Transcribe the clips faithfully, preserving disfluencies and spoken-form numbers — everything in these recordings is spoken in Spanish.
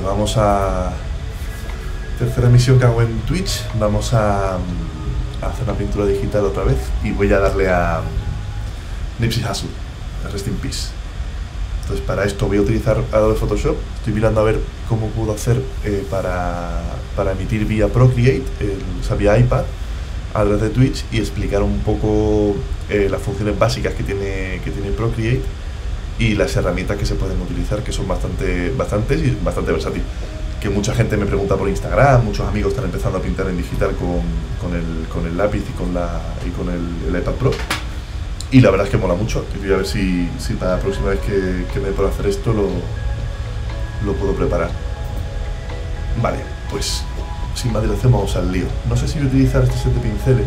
pues vamos a... Tercera emisión que hago en Twitch. Vamos a, a hacer una pintura digital otra vez. Y voy a darle a Nipsey Hussle, Rest in Peace. Entonces para esto voy a utilizar Adobe Photoshop. Estoy mirando a ver cómo puedo hacer eh, para, para emitir vía Procreate, el, o sea, vía iPad, a través de Twitch, y explicar un poco eh, las funciones básicas que tiene, que tiene Procreate y las herramientas que se pueden utilizar, que son bastante bastantes y bastante versátiles. Que mucha gente me pregunta por Instagram, muchos amigos están empezando a pintar en digital con, con, el, con el lápiz y con, la, y con el, el iPad Pro. Y la verdad es que mola mucho. Y voy a ver si, si para la próxima vez que, que me pueda hacer esto lo, lo puedo preparar. Vale, pues sin más dilación vamos al lío. No sé si voy a utilizar este set de pinceles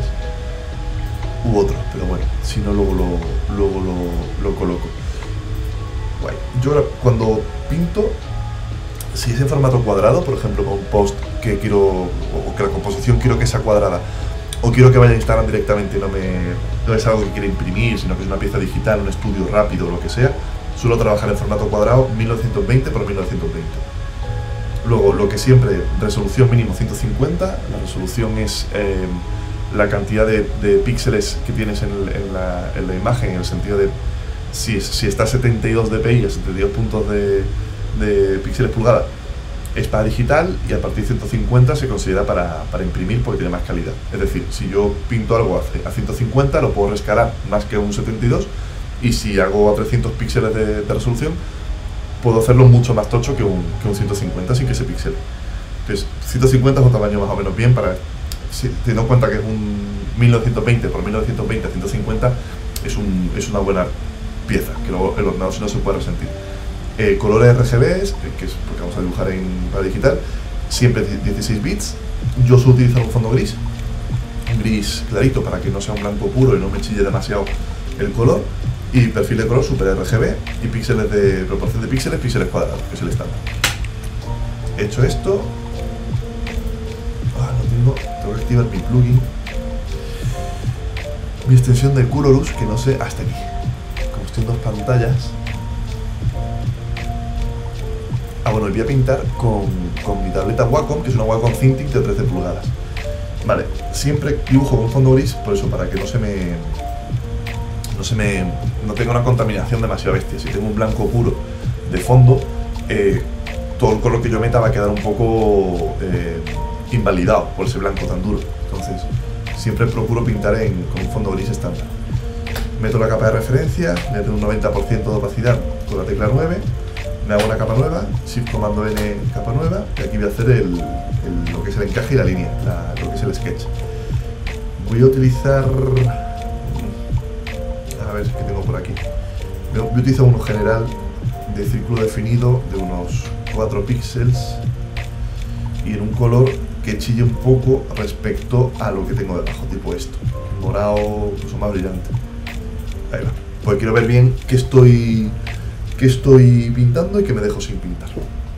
u otro, pero bueno, si no luego lo, luego lo, lo coloco. Guay. Yo ahora cuando pinto, si es en formato cuadrado, por ejemplo con un post que quiero, o que la composición quiero que sea cuadrada, o quiero que vaya a Instagram directamente, no, me, no es algo que quiera imprimir, sino que es una pieza digital, un estudio rápido o lo que sea, suelo trabajar en formato cuadrado mil novecientos veinte por mil novecientos veinte. Luego, lo que siempre, resolución mínimo ciento cincuenta, la resolución es eh, la cantidad de, de píxeles que tienes en, el, en, la, en la imagen, en el sentido de si, si está a setenta y dos dpi, a setenta y dos puntos de, de píxeles pulgada, es para digital, y a partir de ciento cincuenta se considera para, para imprimir porque tiene más calidad. Es decir, si yo pinto algo a ciento cincuenta lo puedo rescalar más que un setenta y dos, y si hago a trescientos píxeles de, de resolución puedo hacerlo mucho más tocho que un, que un ciento cincuenta sin que se pixele. Entonces ciento cincuenta es un tamaño más o menos bien para, si, teniendo en cuenta que es un mil novecientos veinte por mil novecientos veinte a ciento cincuenta, es, un, es una buena pieza, que luego el ordenador si no se puede resentir. Eh, colores R G Bs, que es porque vamos a dibujar en para digital, siempre dieciséis bits. Yo suelo utilizar un fondo gris, un gris clarito para que no sea un blanco puro y no me chille demasiado el color, y perfil de color super R G B y píxeles de proporción de píxeles, píxeles cuadrados, que es el estándar. Hecho esto, ah, no tengo, tengo que activar mi plugin, mi extensión de Colorus, que no sé, hasta aquí. Como estoy en dos pantallas. Ah, bueno, y voy a pintar con, con mi tableta Wacom, que es una Wacom Cintiq de trece pulgadas. Vale, siempre dibujo con fondo gris, por eso, para que no se me... no se me... no tenga una contaminación demasiado bestia. Si tengo un blanco puro de fondo, eh, todo el color que yo meta va a quedar un poco eh, invalidado por ese blanco tan duro. Entonces, siempre procuro pintar en, con un fondo gris estándar. Meto la capa de referencia, voy a tener un noventa por ciento de opacidad con la tecla nueve. Me hago una capa nueva, Shift Comando N, capa nueva, y aquí voy a hacer el, el, lo que es el encaje y la línea, la, lo que es el sketch. Voy a utilizar... a ver qué tengo por aquí. Voy a utilizar uno general de círculo definido de unos cuatro píxeles y en un color que chille un poco respecto a lo que tengo debajo, tipo esto, morado, incluso más brillante. Ahí va. Pues quiero ver bien qué estoy... que estoy pintando y que me dejo sin pintar.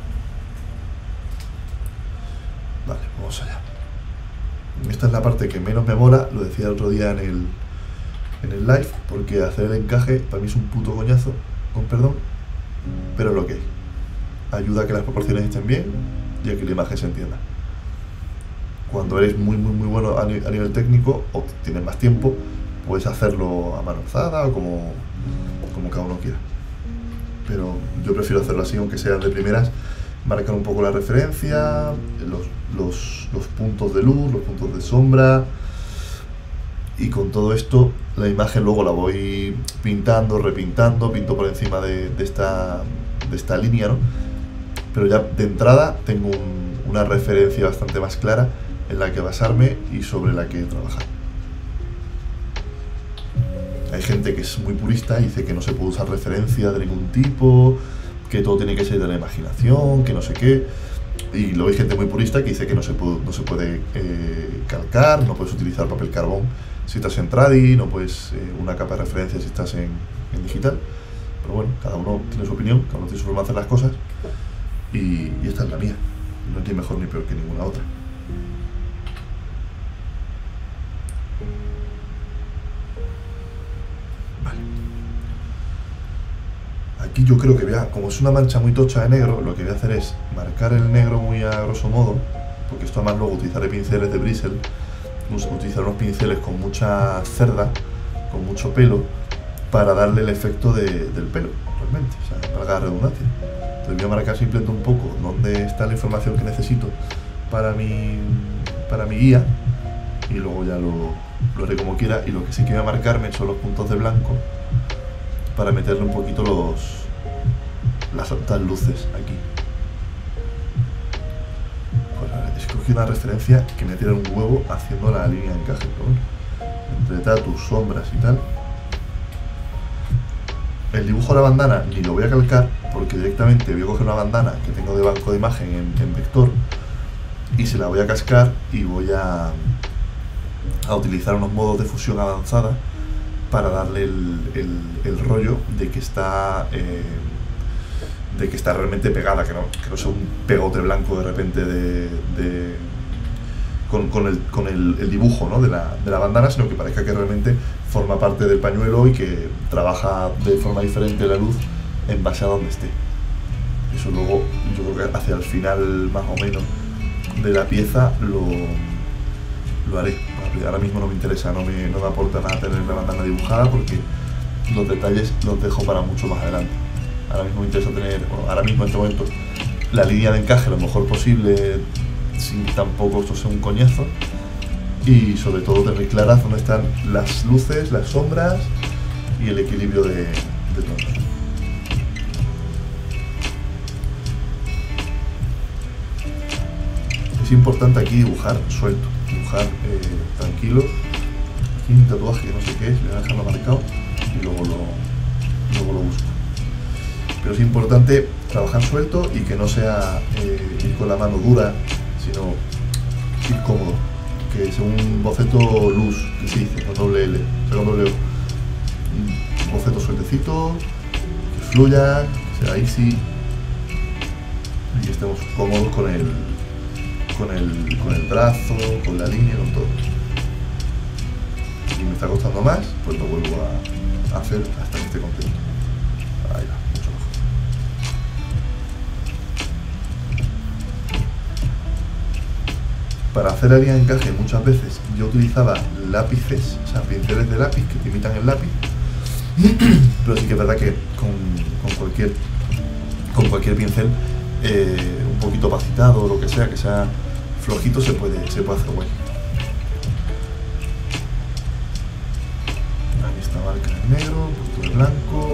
Vale, vamos allá. Esta es la parte que menos me mola, lo decía el otro día en el, en el live, porque hacer el encaje para mí es un puto coñazo, con perdón, pero es lo que hay. Ayuda a que las proporciones estén bien y a que la imagen se entienda. Cuando eres muy muy muy bueno a, ni a nivel técnico o tienes más tiempo, puedes hacerlo a mano alzada o como, como cada uno quiera. Pero yo prefiero hacerlo así, aunque sea de primeras, marcar un poco la referencia, los, los, los puntos de luz, los puntos de sombra, y con todo esto la imagen luego la voy pintando, repintando, pinto por encima de, de, esta, de esta línea, ¿no? Pero ya de entrada tengo un, una referencia bastante más clara en la que basarme y sobre la que trabajar. Hay gente que es muy purista y dice que no se puede usar referencia de ningún tipo, que todo tiene que ser de la imaginación, que no sé qué. Y luego hay gente muy purista que dice que no se puede, no se puede eh, calcar, no puedes utilizar papel carbón si estás en tradi, no puedes eh, una capa de referencia si estás en, en digital. Pero bueno, cada uno tiene su opinión, cada uno tiene su forma de hacer las cosas, y, y esta es la mía. No es ni mejor ni peor que ninguna otra. aquí yo creo que voy a, como es una mancha muy tocha de negro, lo que voy a hacer es marcar el negro muy a grosso modo, porque esto además luego utilizaré pinceles de bristle, utilizar unos pinceles con mucha cerda, con mucho pelo, para darle el efecto de, del pelo, realmente, o sea, para la redundancia. Entonces voy a marcar simplemente un poco dónde está la información que necesito para mi, para mi guía, y luego ya lo, lo haré como quiera. Y lo que sí que voy a marcarme son los puntos de blanco para meterle un poquito los las altas luces aquí. Pues escogí una referencia que me tira un huevo haciendo la línea de encaje, ¿no? Entre tatus, sombras y tal. El dibujo de la bandana ni lo voy a calcar, porque directamente voy a coger una bandana que tengo de banco de imagen en, en vector y se la voy a cascar, y voy a, a utilizar unos modos de fusión avanzada para darle el, el, el rollo de que está eh, de que está realmente pegada, que no, que no sea un pegote blanco de repente de, de con, con, el, con el, el dibujo, ¿no? de, la, de la bandana, sino que parezca que realmente forma parte del pañuelo y que trabaja de forma diferente la luz en base a donde esté. Eso luego, yo creo que hacia el final más o menos de la pieza lo, lo haré. Ahora mismo no me interesa, no me, no me aporta nada tener la bandana dibujada, porque los detalles los dejo para mucho más adelante. Ahora mismo me interesa tener, bueno, ahora mismo en este momento, la línea de encaje lo mejor posible, sin que tampoco esto sea un coñazo, y sobre todo tener claras dónde están las luces, las sombras y el equilibrio de, de tonos. Es importante aquí dibujar suelto, dibujar eh, tranquilo. Aquí un tatuaje que no sé qué es, voy a dejarlo marcado y luego lo, luego lo busco. Pero es importante trabajar suelto y que no sea eh, ir con la mano dura, sino ir cómodo, que sea un boceto luz, que se dice, con doble L, o sea, con doble O. Un boceto sueltecito, que fluya, que sea easy, y que estemos cómodos con el, con el, con el trazo, con la línea, con todo. Si me está costando más, pues lo vuelvo a hacer hasta que esté contento. Ahí va, mucho mejor. Para hacer la línea de encaje muchas veces yo utilizaba lápices, o sea, pinceles de lápiz que te imitan el lápiz, pero sí que es verdad que con, con, cualquier, con cualquier pincel eh, un poquito opacitado o lo que sea, que sea flojito, se puede, se puede hacer guay. Aquí está marca en negro, un poquito de blanco.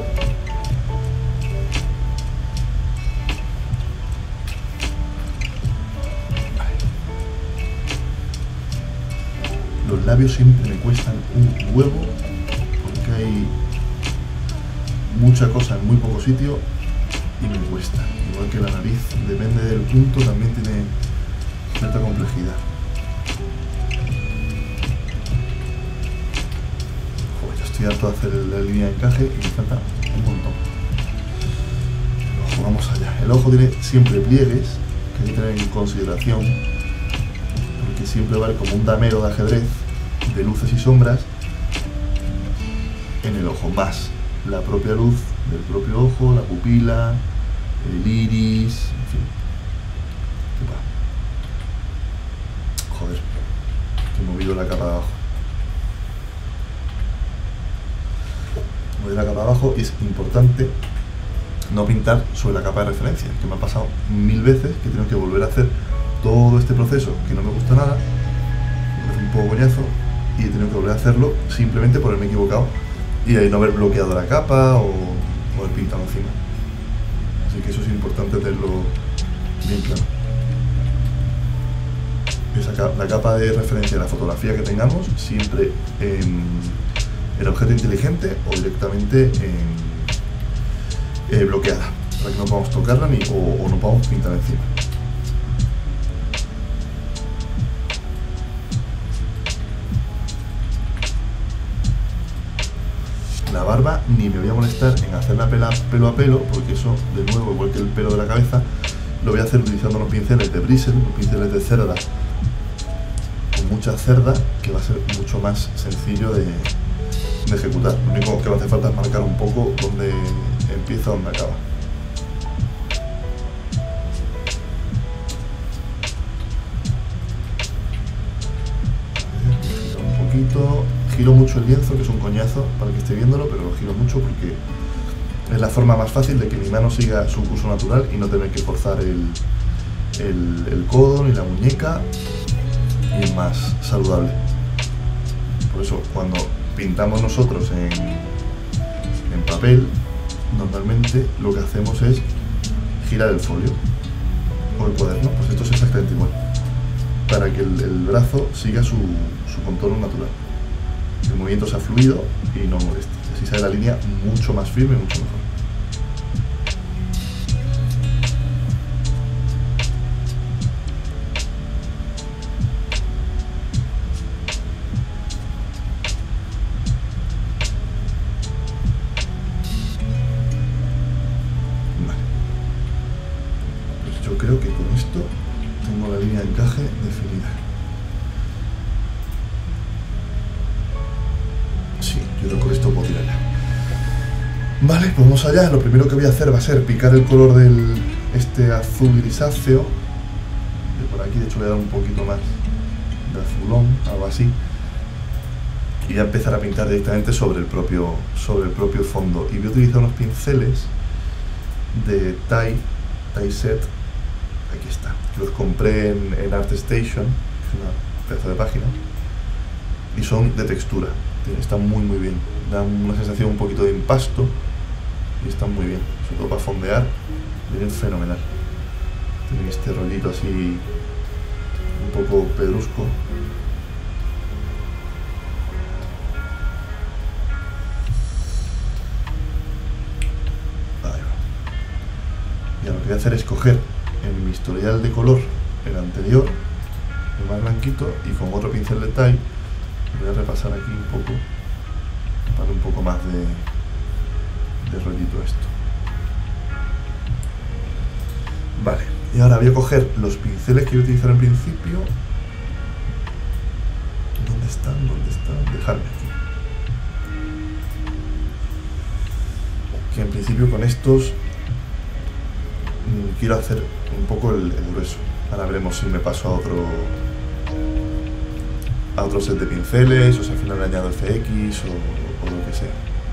Los labios siempre me cuestan un huevo, porque hay mucha cosa en muy poco sitio y me cuesta. Igual que la nariz, depende del punto, también tiene cierta complejidad. Joder, yo estoy harto de hacer la línea de encaje y me falta un montón. El ojo, vamos allá. El ojo tiene siempre pliegues que hay que tener en consideración, porque siempre vale como un damero de ajedrez de luces y sombras en el ojo, más la propia luz del propio ojo, la pupila, el iris, en fin. Joder, que he movido la capa de abajo. Mover la capa de abajo, y es importante no pintar sobre la capa de referencia, que me ha pasado mil veces que tengo que volver a hacer todo este proceso que no me gusta nada, me hace un poco coñazo, y he tenido que volver a hacerlo simplemente por haberme equivocado y de no haber bloqueado la capa o, o haber pintado encima. Así que eso es importante tenerlo bien claro. Esa, la capa de referencia de la fotografía que tengamos siempre en el objeto inteligente o directamente en, eh, bloqueada, para que no podamos tocarla ni, o, o no podamos pintar encima. La barba ni me voy a molestar en hacerla pela, pelo a pelo, porque eso, de nuevo, igual que el pelo de la cabeza, lo voy a hacer utilizando los pinceles de bristle, los pinceles de cerda, con mucha cerda, que va a ser mucho más sencillo de, de ejecutar. Lo único que me hace falta es marcar un poco donde empieza donde acaba. Un poquito, giro mucho el lienzo, que es un coñazo para el que esté viéndolo, pero lo giro mucho porque es la forma más fácil de que mi mano siga su curso natural y no tener que forzar el, el, el codo ni la muñeca, y es más saludable. Por eso cuando pintamos nosotros en, en papel, normalmente lo que hacemos es girar el folio o el cuaderno, pues esto es exactamente igual, para que el, el brazo siga su, su contorno natural, el movimiento sea fluido y no moleste, así sale la línea mucho más firme y mucho mejor. Creo que con esto tengo la línea de encaje definida. Sí, yo creo que con esto puedo tirar ya. Vale, pues vamos allá. Lo primero que voy a hacer va a ser picar el color del este azul grisáceo. De por aquí, de hecho, le he dado un poquito más de azulón, algo así. Y voy a empezar a pintar directamente sobre el propio, sobre el propio fondo. Y voy a utilizar unos pinceles de Thai, Thai Set. Aquí está, los compré en, en ArtStation, que es una pedazo de página, y son de textura, están muy muy bien, dan una sensación un poquito de impasto y están muy bien, sobre todo para fondear, vienen fenomenal. Tienen este rollito así un poco pedrusco. Ahí va. Y ahora lo que voy a hacer es coger en mi historial de color el anterior, el más blanquito, y con otro pincel de Thai voy a repasar aquí un poco para darle un poco más de, de rollito a esto. Vale, y ahora voy a coger los pinceles que voy a utilizar en principio. ¿Dónde están? ¿Dónde están? Dejarme aquí. Que en principio con estos quiero hacer un poco el, el grueso. Ahora veremos si me paso a otro a otro set de pinceles, o si al final le añado F X o, o lo que sea.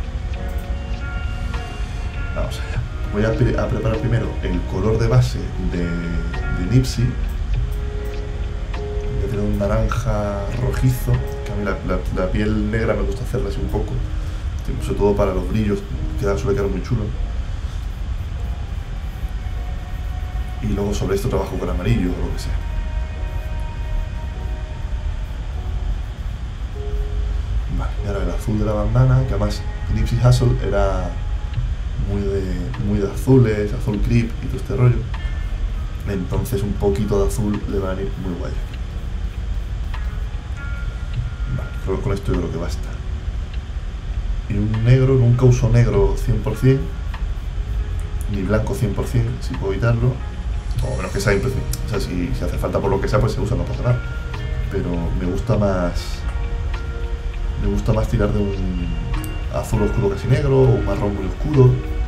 Vamos allá. Voy a, pre a preparar primero el color de base de, de Nipsey. Voy a tener un naranja rojizo, que a mí la, la, la piel negra me gusta hacerla así un poco, sobre todo para los brillos, queda, suele quedar muy chulo. Y luego sobre esto trabajo con amarillo o lo que sea. Vale, y ahora el azul de la bandana, que además Nipsey Hussle era muy de, muy de azules, azul creep y todo este rollo. Entonces un poquito de azul le va a venir muy guay. Vale, creo que con esto yo creo que basta. Y un negro, nunca uso negro cien por cien, ni blanco cien por cien, si puedo evitarlo. O menos que sea impresión. O sea, si, si hace falta por lo que sea, pues se usa, no pasa nada. Pero me gusta más. Me gusta más tirar de un azul oscuro casi negro, o un marrón muy oscuro.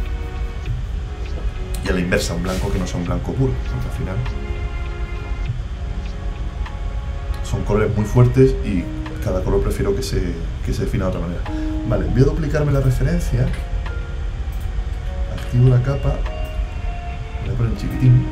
Y a la inversa, un blanco que no sea un blanco puro. Porque al final son colores muy fuertes y cada color prefiero que se, que se defina de otra manera. Vale, voy a duplicarme la referencia. Activo la capa. Voy a poner en chiquitín.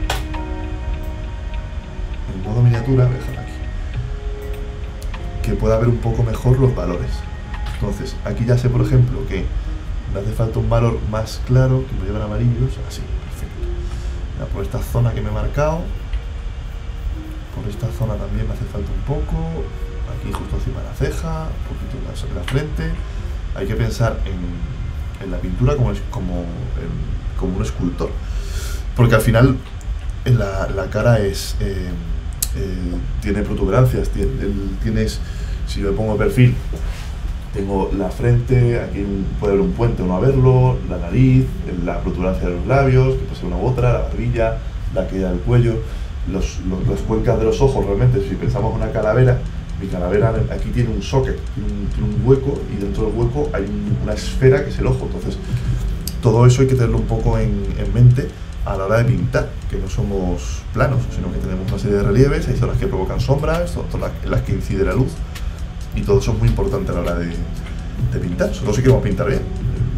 En modo miniatura, voy a dejarla aquí, que pueda ver un poco mejor los valores. Entonces, aquí ya sé, por ejemplo, que me hace falta un valor más claro, que me llevan amarillos, así, perfecto. Ya por esta zona que me he marcado, por esta zona también me hace falta un poco, aquí justo encima de la ceja, un poquito en la, en la frente. Hay que pensar en, en la pintura como, es, como, en, como un escultor, porque al final en la, la cara es... Eh, Eh, tiene protuberancias, tiene, el, tienes, si yo me pongo de perfil, tengo la frente, aquí puede haber un puente o no haberlo, la nariz, la protuberancia de los labios, que puede ser una u otra, la barbilla, la caída del cuello, los, los, las cuencas de los ojos. Realmente, si pensamos en una calavera, mi calavera aquí tiene un socket, tiene un, tiene un hueco, y dentro del hueco hay un, una esfera que es el ojo. Entonces, todo eso hay que tenerlo un poco en, en mente a la hora de pintar, que no somos planos, sino que tenemos una serie de relieves, hay zonas que provocan sombras, zonas en las que incide la luz, y todo eso es muy importante a la hora de, de pintar, solo si queremos pintar bien.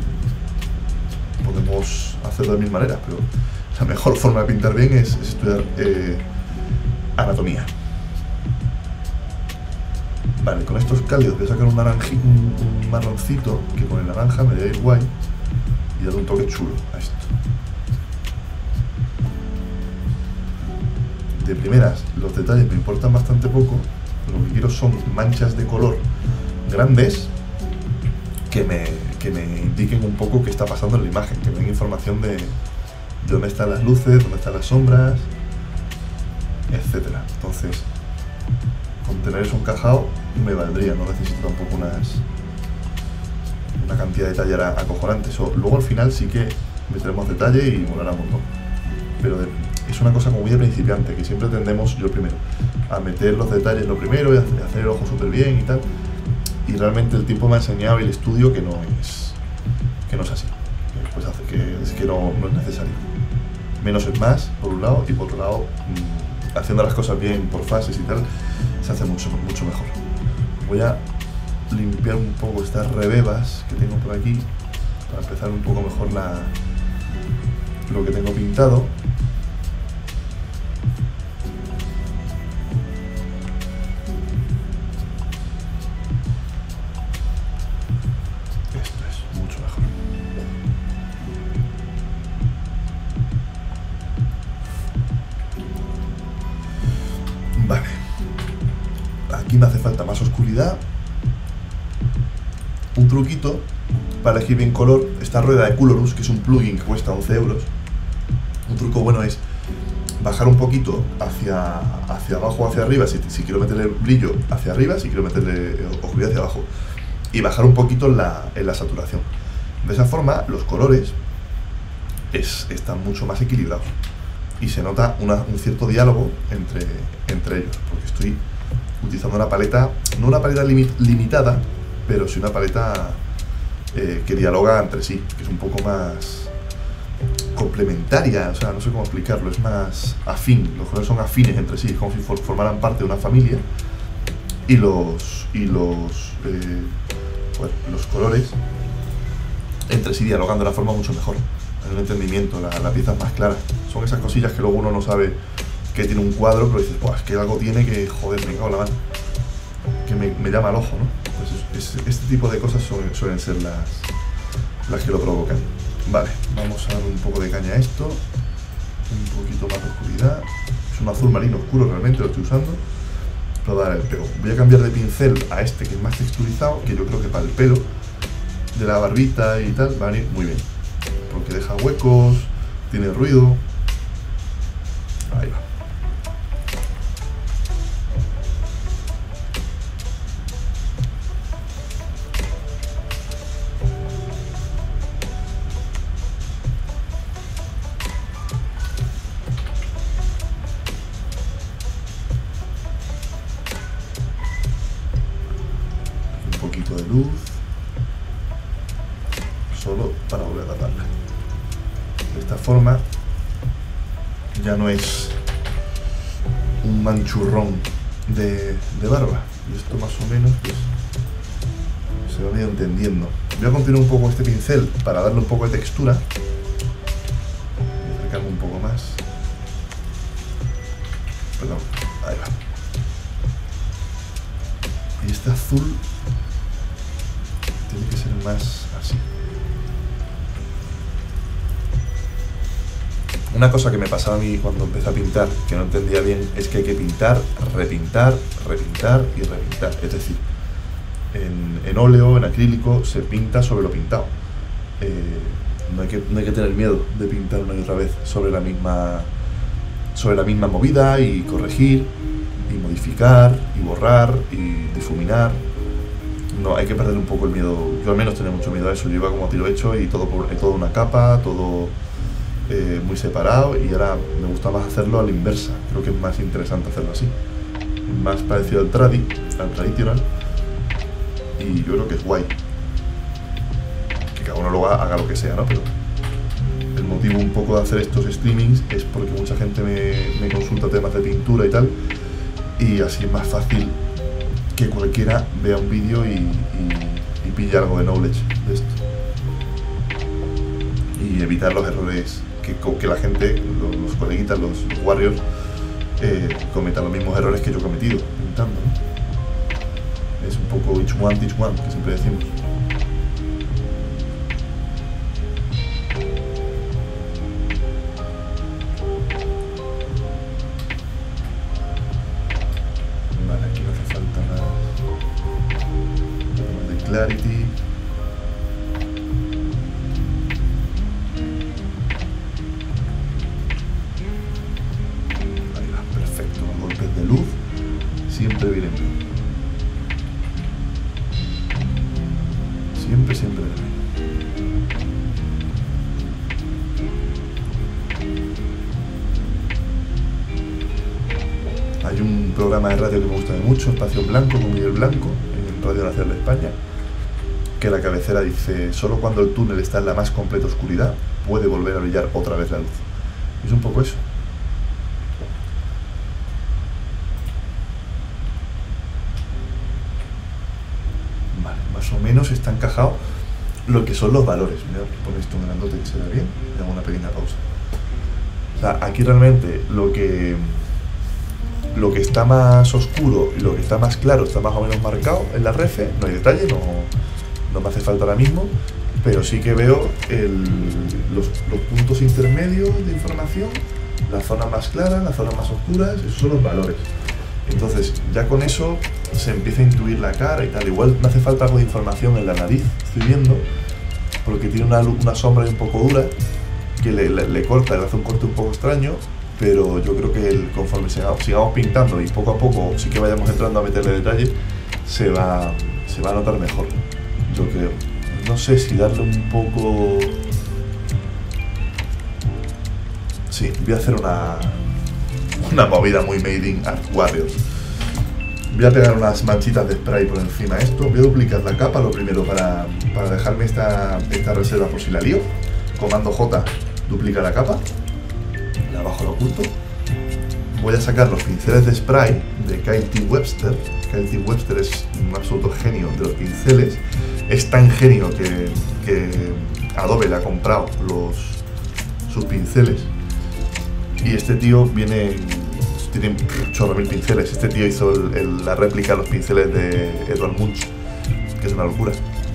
Podemos hacerlo de mil maneras, pero la mejor forma de pintar bien es, es estudiar eh, anatomía. Vale, con estos cálidos voy a sacar un, naranji, un, un marroncito que con el naranja me debe ir guay y darle un toque chulo a esto. De primeras, los detalles me importan bastante poco, lo que quiero son manchas de color grandes que me, que me indiquen un poco qué está pasando en la imagen, que me den información de, de dónde están las luces, dónde están las sombras, etcétera. Entonces, con tener eso encajado me valdría, no necesito tampoco unas, una cantidad de detalle acojonante. So, luego al final sí que meteremos detalle y molará un montón, pero de, es una cosa como muy de principiante, que siempre tendemos, yo primero, a meter los detalles lo primero y hacer el ojo súper bien y tal, y realmente el tiempo me ha enseñado y el estudio que no es, que no es así, que, pues hace que, es que no, no es necesario. Menos es más, por un lado, y por otro lado, mmm, haciendo las cosas bien por fases y tal, se hace mucho, mucho mejor. Voy a limpiar un poco estas rebebas que tengo por aquí, para empezar un poco mejor la, lo que tengo pintado. Aquí me hace falta más oscuridad. Un truquito para elegir bien color, esta rueda de Colorus, que es un plugin que cuesta once euros. Un truco bueno es bajar un poquito hacia, hacia abajo o hacia arriba, si, si quiero meterle brillo hacia arriba, si quiero meterle oscuridad hacia abajo, y bajar un poquito en la, en la saturación. De esa forma los colores es, están mucho más equilibrados y se nota una, un cierto diálogo entre, entre ellos, porque estoy utilizando una paleta, no una paleta limit, limitada, pero sí una paleta eh, que dialoga entre sí, que es un poco más complementaria, o sea, no sé cómo explicarlo, es más afín, los colores son afines entre sí, es como si for, formaran parte de una familia, y los, y los, eh, bueno, los colores entre sí dialogan de una forma mucho mejor, hay un entendimiento, la, la pieza es más clara, son esas cosillas que luego uno no sabe que tiene un cuadro, pero dices, pues es que algo tiene que, joder, me cago en la mano, que me, me llama al ojo, ¿no? Pues es, es, este tipo de cosas suelen, suelen ser las, las que lo provocan. Vale, vamos a dar un poco de caña a esto, un poquito más de oscuridad, es un azul marino oscuro realmente, lo estoy usando, para dar el pego. Voy a cambiar de pincel a este que es más texturizado, que yo creo que para el pelo de la barbita y tal va a venir muy bien, porque deja huecos, tiene ruido, ahí va. De luz solo para volver a taparla. De esta forma ya no es un manchurrón de, de barba, y esto más o menos pues se va a ir entendiendo. Voy a continuar un poco este pincel para darle un poco de textura. Voy a acercarme un poco más, perdón, ahí va. Y este azul tiene que ser más así. Una cosa que me pasaba a mí cuando empecé a pintar, que no entendía bien, es que hay que pintar, repintar, repintar y repintar. Es decir, en, en óleo, en acrílico, se pinta sobre lo pintado. Eh, no, hay que, no hay que tener miedo de pintar una y otra vez sobre la misma, sobre la misma movida, y corregir, y modificar, y borrar, y difuminar. No, hay que perder un poco el miedo. Yo al menos tenía mucho miedo a eso. Yo iba como tiro hecho y todo por todo una capa, todo eh, muy separado, y ahora me gusta más hacerlo a la inversa. Creo que es más interesante hacerlo así, más parecido al tradi, al traditional, y yo creo que es guay. Que cada uno luego haga lo que sea, ¿no? Pero, el motivo un poco de hacer estos streamings es porque mucha gente me, me consulta temas de pintura y tal, y así es más fácil que cualquiera vea un vídeo y, y, y pille algo de knowledge de esto. Y evitar los errores que, que la gente, los, los coleguitas, los, los warriors, eh, cometan los mismos errores que yo he cometido pintando, ¿no? Es un poco each one, teach one, que siempre decimos. Vale, aquí no hace falta nada de clarity. Siempre vienen bien. Siempre, siempre vienen bien. Hay un programa de radio que me gusta mucho, Espacio en Blanco, con Miguel Blanco, en Radio Nacional de España, que la cabecera dice: solo cuando el túnel está en la más completa oscuridad puede volver a brillar otra vez la luz. Y es un poco eso. Más o menos está encajado lo que son los valores. Voy a poner esto en grandote que se vea bien y hago una pequeña pausa. O sea, aquí realmente lo que lo que está más oscuro y lo que está más claro está más o menos marcado en la refe. No hay detalle, no, no me hace falta ahora mismo, pero sí que veo el, los, los puntos intermedios de información, las zonas más claras, las zonas más oscuras. Esos son los valores. Entonces, ya con eso se empieza a intuir la cara y tal. Igual me hace falta algo de información en la nariz, estoy viendo, porque tiene una, una sombra un poco dura que le, le, le corta, le hace un corte un poco extraño, pero yo creo que el, conforme sigamos, sigamos pintando y poco a poco sí que vayamos entrando a meterle detalle, se va, se va a notar mejor, yo creo. No sé si darle un poco... Sí, voy a hacer una... una movida muy made in Art Warriors. Voy a pegar unas manchitas de spray por encima de esto. Voy a duplicar la capa lo primero para, para dejarme esta, esta reserva por si la lío. Comando J, duplica la capa. La bajo, la oculto. Voy a sacar los pinceles de spray de Kyle T. Webster. Kyle T. Webster es un absoluto genio de los pinceles. Es tan genio que, que Adobe le ha comprado los, sus pinceles. Y este tío viene, tiene un chorro mil pinceles. Este tío hizo el, el, la réplica de los pinceles de Edvard Munch, que es una locura.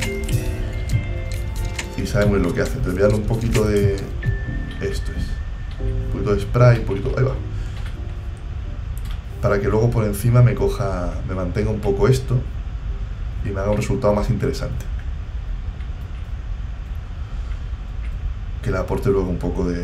Y sabe muy bien lo que hace. Te voy a dar un poquito de... Esto es. Un poquito de spray, un poquito... Ahí va. Para que luego por encima me coja, me mantenga un poco esto y me haga un resultado más interesante. Que le aporte luego un poco de...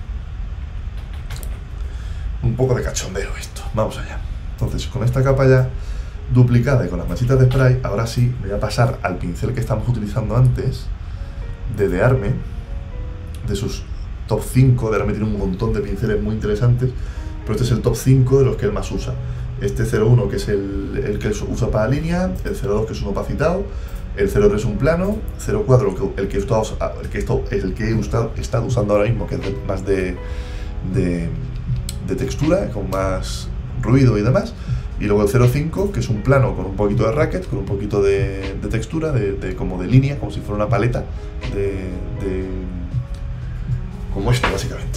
un poco de cachondeo esto. Vamos allá. Entonces, con esta capa ya duplicada y con las manchitas de spray, ahora sí me voy a pasar al pincel que estamos utilizando antes, de De Arme, de sus top cinco. De Arme tiene un montón de pinceles muy interesantes, pero este es el top cinco de los que él más usa. Este cero uno, que es el, el que usa para línea, el cero dos, que es un opacitado, el cero tres un plano, cero cuatro, el que, esto, el que esto es el que he estado usando ahora mismo, que es más de, de de textura, con más ruido y demás, y luego el cero cinco, que es un plano con un poquito de racket, con un poquito de, de textura, de, de, como de línea, como si fuera una paleta, de, de como esto básicamente.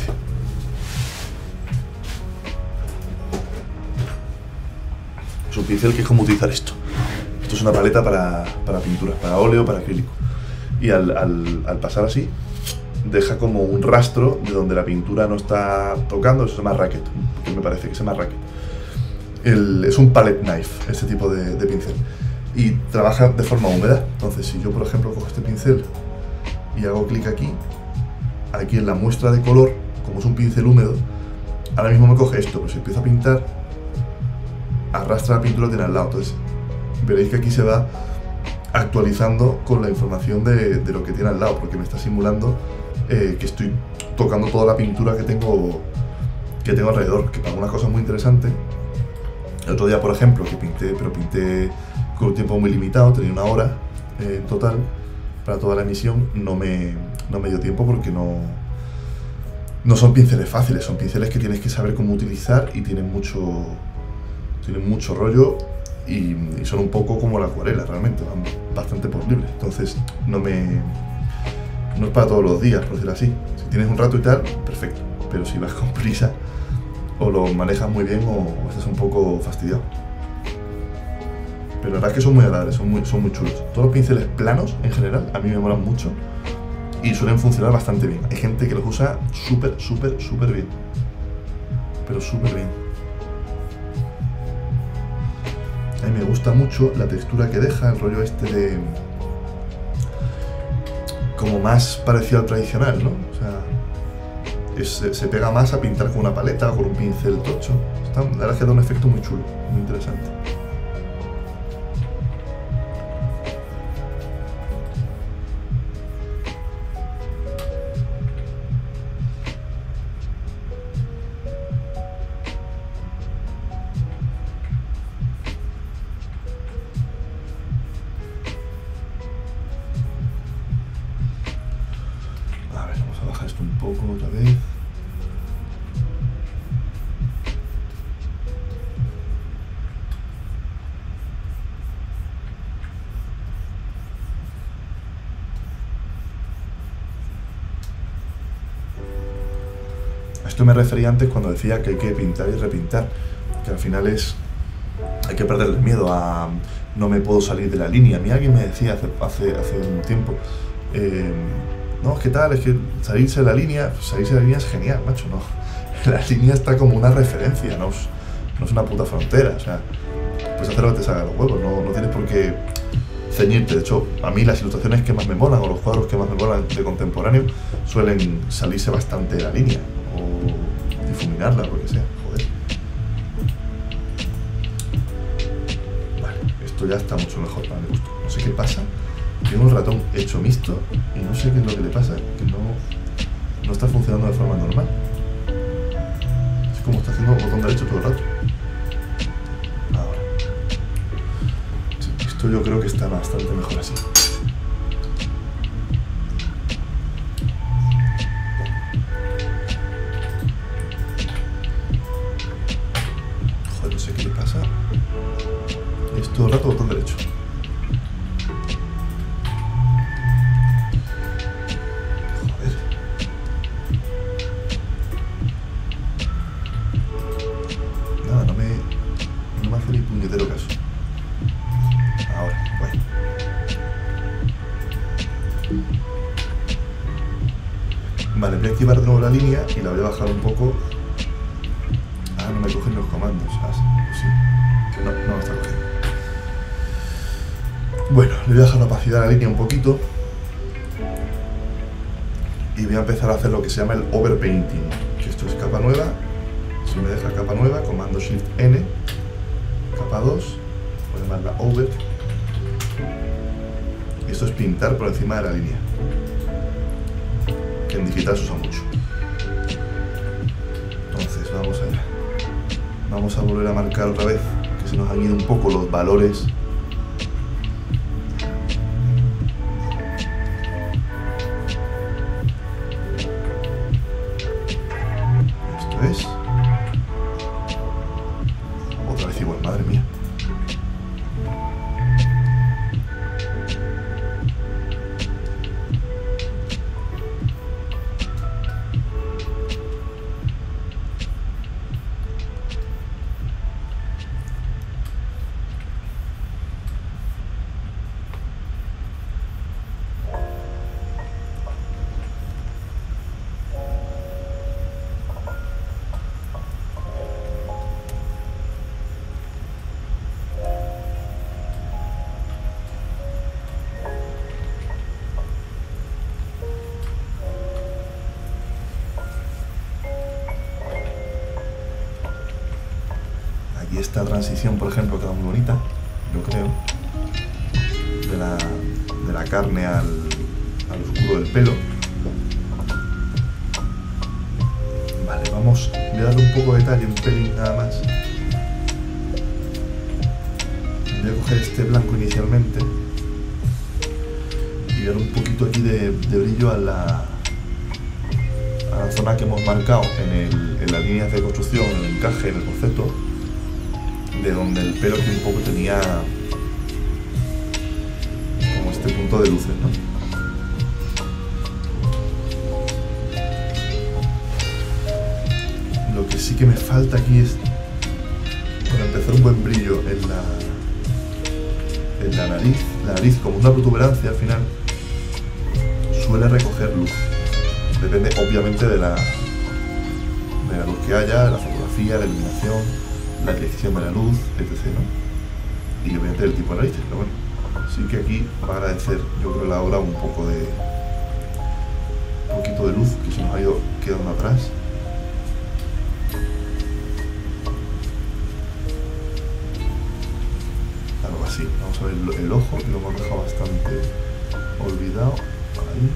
Es un pincel que es como utilizar esto. Esto es una paleta para, para pinturas, para óleo, para acrílico, y al, al, al pasar así deja como un rastro de donde la pintura no está tocando. Eso se llama racket, que me parece que se llama racket. El, es un palette knife, este tipo de, de pincel, y trabaja de forma húmeda. Entonces, si yo por ejemplo cojo este pincel y hago clic aquí, aquí en la muestra de color, como es un pincel húmedo, ahora mismo me coge esto, pero si empiezo a pintar, arrastra la pintura que tiene al lado. Entonces, veréis que aquí se va actualizando con la información de, de lo que tiene al lado, porque me está simulando Eh, que estoy tocando toda la pintura que tengo que tengo alrededor, que para una cosa muy interesante. El otro día, por ejemplo, que pinté, pero pinté con un tiempo muy limitado, tenía una hora eh, en total para toda la emisión, no me, no me dio tiempo porque no, no son pinceles fáciles, son pinceles que tienes que saber cómo utilizar y tienen mucho, tienen mucho rollo y, y son un poco como la acuarela realmente, van bastante por libre. Entonces no me no es para todos los días, por decirlo así. Si tienes un rato y tal, perfecto, pero si vas con prisa o lo manejas muy bien o, o estás un poco fastidiado. Pero la verdad es que son muy agradables, son muy, son muy chulos. Todos los pinceles planos en general a mí me molan mucho y suelen funcionar bastante bien. Hay gente que los usa súper, súper, súper bien. Pero súper bien. A mí me gusta mucho la textura que deja, el rollo este de... como más parecido al tradicional, ¿no? O sea, es, se pega más a pintar con una paleta o con un pincel tocho. Está, la verdad es que da un efecto muy chulo, muy interesante. Un poco otra vez. A esto me refería antes cuando decía que hay que pintar y repintar, que al final es hay que perderle miedo a no me puedo salir de la línea. A mí alguien me decía hace, hace, hace un tiempo eh, no, es que tal, es que salirse de la línea, pues salirse de la línea es genial, macho, no. La línea está como una referencia, no es, no es una puta frontera, o sea, puedes hacer lo que te salga de los huevos, no, no tienes por qué ceñirte. De hecho, a mí las ilustraciones que más me molan, o los cuadros que más me molan de contemporáneo, suelen salirse bastante de la línea, o difuminarla, o lo que sea, joder. Vale, esto ya está mucho mejor para mi gusto, no sé qué pasa. Tengo un ratón hecho mixto y no sé qué es lo que le pasa, que no, no está funcionando de forma normal. Es como está haciendo el botón derecho todo el rato. Ahora. Sí, esto yo creo que está bastante mejor así. Joder, no sé qué le pasa. Es todo el rato botón derecho. Vale, voy a activar de nuevo la línea y la voy a bajar un poco. Ah, no me cogen los comandos. Ah, sí, sí. No, no me está cogiendo. Bueno, le voy a dejar la opacidad a la línea un poquito. Y voy a empezar a hacer lo que se llama el overpainting. Que esto es capa nueva. Si me deja capa nueva, comando Shift N. Capa dos. Voy a llamarla over. Y esto es pintar por encima de la línea. Que en digital se usa mucho. Entonces vamos allá. Vamos a volver a marcar otra vez, que se nos han ido un poco los valores. Esto es. Otra vez igual, madre mía. Y esta transición, por ejemplo, queda muy bonita, yo creo, de la, de la carne al, al oscuro del pelo. Vale, vamos, voy a darle un poco de detalle, un pelín nada más. Voy a coger este blanco inicialmente y dar un poquito aquí de, de brillo a la, a la zona que hemos marcado en, el, en las líneas de construcción, en el encaje, en el concepto, de donde el pelo que un poco tenía como este punto de luces, ¿no? Lo que sí que me falta aquí es, para empezar, un buen brillo en la, en la nariz. La nariz, como una protuberancia al final, suele recoger luz. Depende obviamente de la, de la luz que haya, de la fotografía, la iluminación, la dirección de la luz, etcétera, ¿no? Y obviamente del tipo de narices, pero bueno, sí que aquí va a agradecer, yo creo, la obra un poco de un poquito de luz que se nos ha ido quedando atrás. Algo así. Vamos a ver el, el ojo, que lo hemos dejado bastante olvidado. Ahí.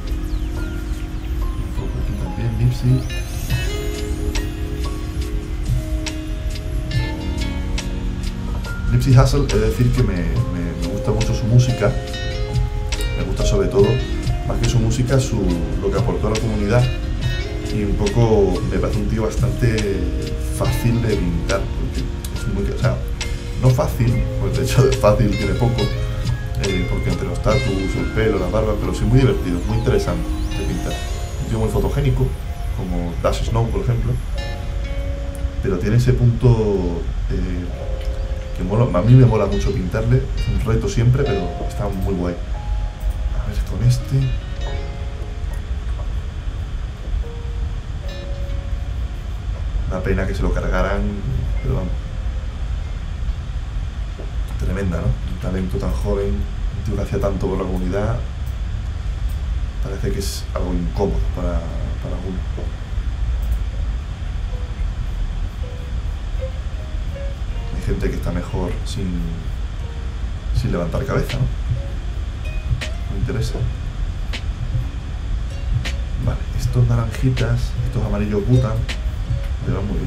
Un poco aquí también, Nipsey. Nipsey Hussle, es decir, que me, me, me gusta mucho su música. Me gusta sobre todo, más que su música, su, lo que aportó a la comunidad. Y un poco me parece un tío bastante fácil de pintar, porque es muy, o sea, no fácil, pues de hecho de fácil tiene poco, eh, porque entre los tatus, el pelo, la barba, pero sí muy divertido, muy interesante de pintar. Un tío muy fotogénico, como Dash Snow, por ejemplo, pero tiene ese punto eh, que mola, a mí me mola mucho pintarle, es un reto siempre, pero está muy guay. A ver, con este... Una pena que se lo cargaran, pero vamos. Tremenda, ¿no? Un talento tan joven, un tío que hacía tanto por la comunidad. Parece que es algo incómodo para, para uno. Hay gente que está mejor sin, sin levantar cabeza, ¿no? Me interesa. Vale, estos naranjitas, estos amarillos Butan, me van muy bien.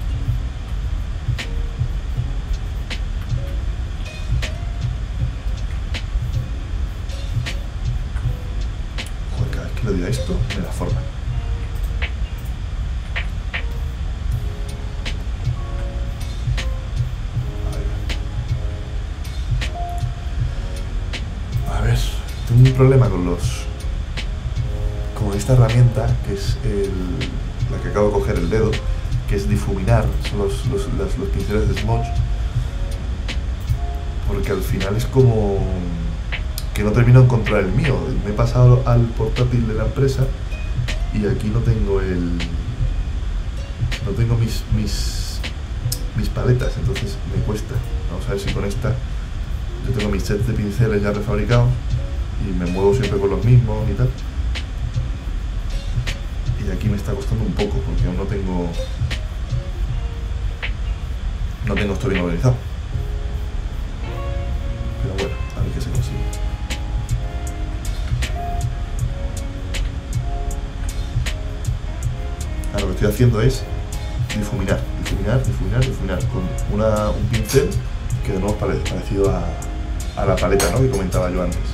Joder, cada vez que le doy a esto, me la forma. A ver, tengo un problema con los... con esta herramienta, que es el, la que acabo de coger el dedo, que es difuminar, son los, los, los, los pinceles de smudge, porque al final es como que no termino de encontrar el mío. Me he pasado al portátil de la empresa y aquí no tengo el no tengo mis mis mis paletas, entonces me cuesta. Vamos a ver si con esta, yo tengo mis sets de pinceles ya prefabricados y me muevo siempre con los mismos y tal, y aquí me está costando un poco porque aún no tengo no tengo esto bien organizado, pero bueno, a ver qué se consigue. Ahora lo que estoy haciendo es difuminar, difuminar, difuminar, difuminar con una, un pincel que de nuevo es pare, parecido a, a la paleta, ¿no?, que comentaba yo antes.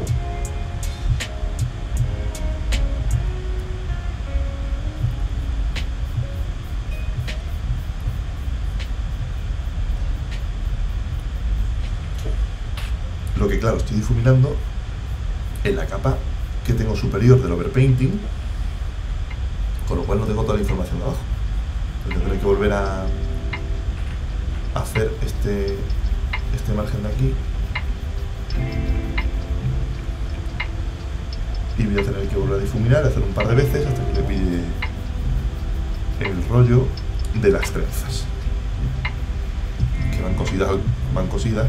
Lo que, claro, estoy difuminando en la capa que tengo superior del overpainting, con lo cual no tengo toda la información de abajo. Entonces tendré que volver a, a hacer este, este margen de aquí y voy a tener que volver a difuminar, hacer un par de veces hasta que le pille el rollo de las trenzas, que van cosidas, van cosidas.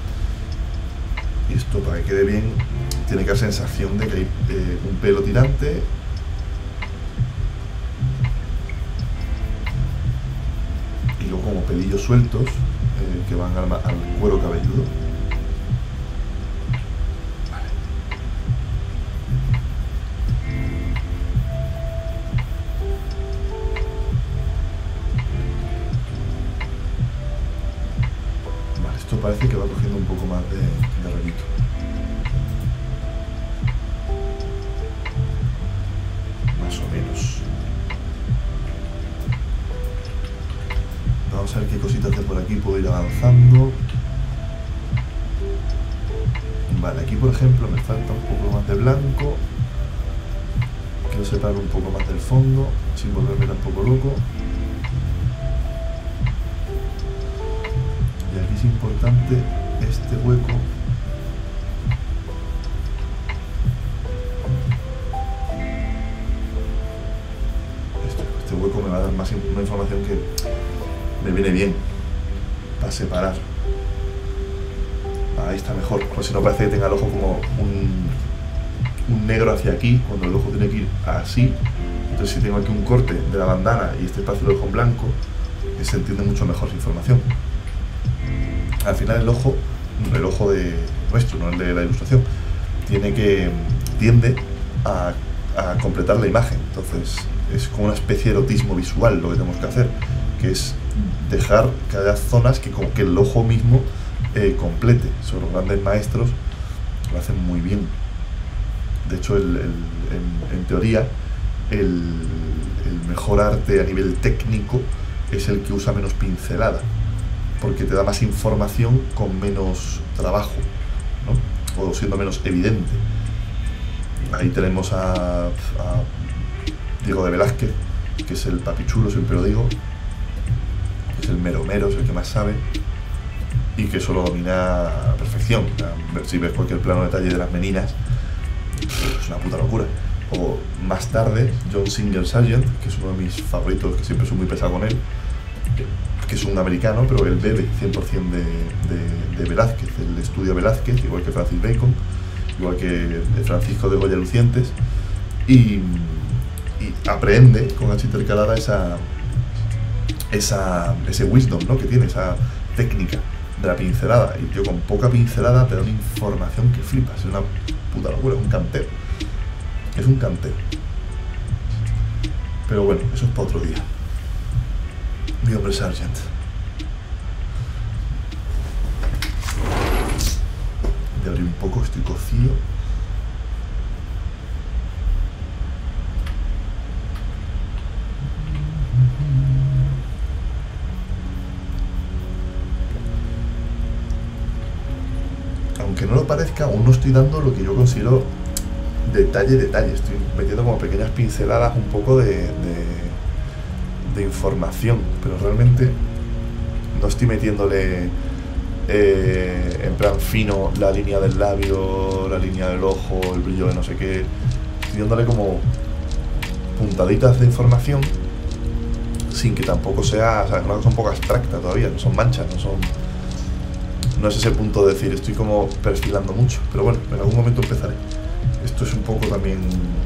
Y esto, para que quede bien, tiene que dar sensación de que hay eh, un pelo tirante y luego como pelillos sueltos eh, que van al, al cuero cabelludo. Vale. Vale, esto parece que va cogiendo un poco más de, de relito. Más o menos. aquí puedo ir avanzando. Vale, aquí por ejemplo me falta un poco más de blanco. Quiero separar un poco más del fondo, sin volverme tampoco loco. Y aquí es importante este hueco. Este, este hueco me va a dar más una información que me viene bien para separar. Ahí está mejor, porque si no parece que tenga el ojo como un, un negro hacia aquí, cuando el ojo tiene que ir así. Entonces si tengo aquí un corte de la bandana y este espacio del ojo en blanco, se entiende mucho mejor esa información. Al final el ojo, el ojo de nuestro, no el de la ilustración, tiene que, tiende a, a completar la imagen. Entonces es como una especie de erotismo visual lo que tenemos que hacer, que es dejar que haya zonas que como que el ojo mismo eh, complete. Son los grandes maestros lo hacen muy bien. De hecho, el, el, en, en teoría, el, el mejor arte a nivel técnico es el que usa menos pincelada, porque te da más información con menos trabajo, ¿no? O siendo menos evidente. Ahí tenemos a, a Diego de Velázquez, que es el papichulo, siempre lo digo, que es el mero mero, es el que más sabe y que eso lo domina a perfección. Si ves cualquier plano detalle de las meninas, es una puta locura. O más tarde, John Singer Sargent, que es uno de mis favoritos, que siempre soy muy pesado con él, que es un americano, pero él bebe cien por cien de, de, de Velázquez, el estudio Velázquez, igual que Francis Bacon, igual que Francisco de Goya Lucientes, y, y aprende con H. intercalada esa, esa, ese wisdom, ¿no?, que tiene, esa técnica de la pincelada. Y tío, con poca pincelada te da una información que flipas, es una puta locura, es un cantero, es un cantero. Pero bueno, eso es para otro día. Mi hombre Sargent. De abrir un poco, estoy cocido. Aunque no lo parezca, aún no estoy dando lo que yo considero detalle, detalle. Estoy metiendo como pequeñas pinceladas un poco de, de, de información, pero realmente no estoy metiéndole eh, en plan fino la línea del labio, la línea del ojo, el brillo de no sé qué. Estoy dándole como puntaditas de información sin que tampoco sea, o sea, es una cosa un poco abstracta todavía, no son manchas, no son... No es ese punto de decir, estoy como perfilando mucho, pero bueno, en algún momento empezaré. Esto es un poco también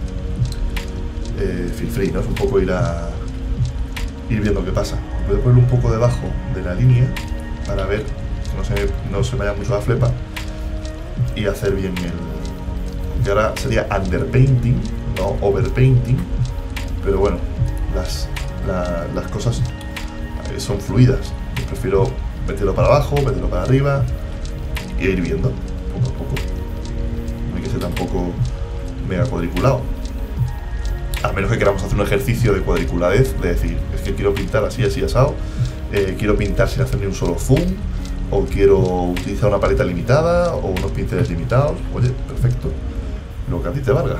eh, feel free, ¿no? Es un poco ir a ir viendo qué pasa. Voy a ponerlo un poco debajo de la línea para ver que no se, no se vaya mucho la flepa y hacer bien el... que ahora sería underpainting, no overpainting, pero bueno, las, la, las cosas eh, son fluidas. Yo prefiero meterlo para abajo, meterlo para arriba y ir viendo poco a poco. No hay que ser tampoco mega cuadriculado, a menos que queramos hacer un ejercicio de cuadriculadez, de decir, es que quiero pintar así, así, asado, eh, quiero pintar sin hacer ni un solo zoom, o quiero utilizar una paleta limitada o unos pinceles limitados. Oye, perfecto, lo que a ti te valga.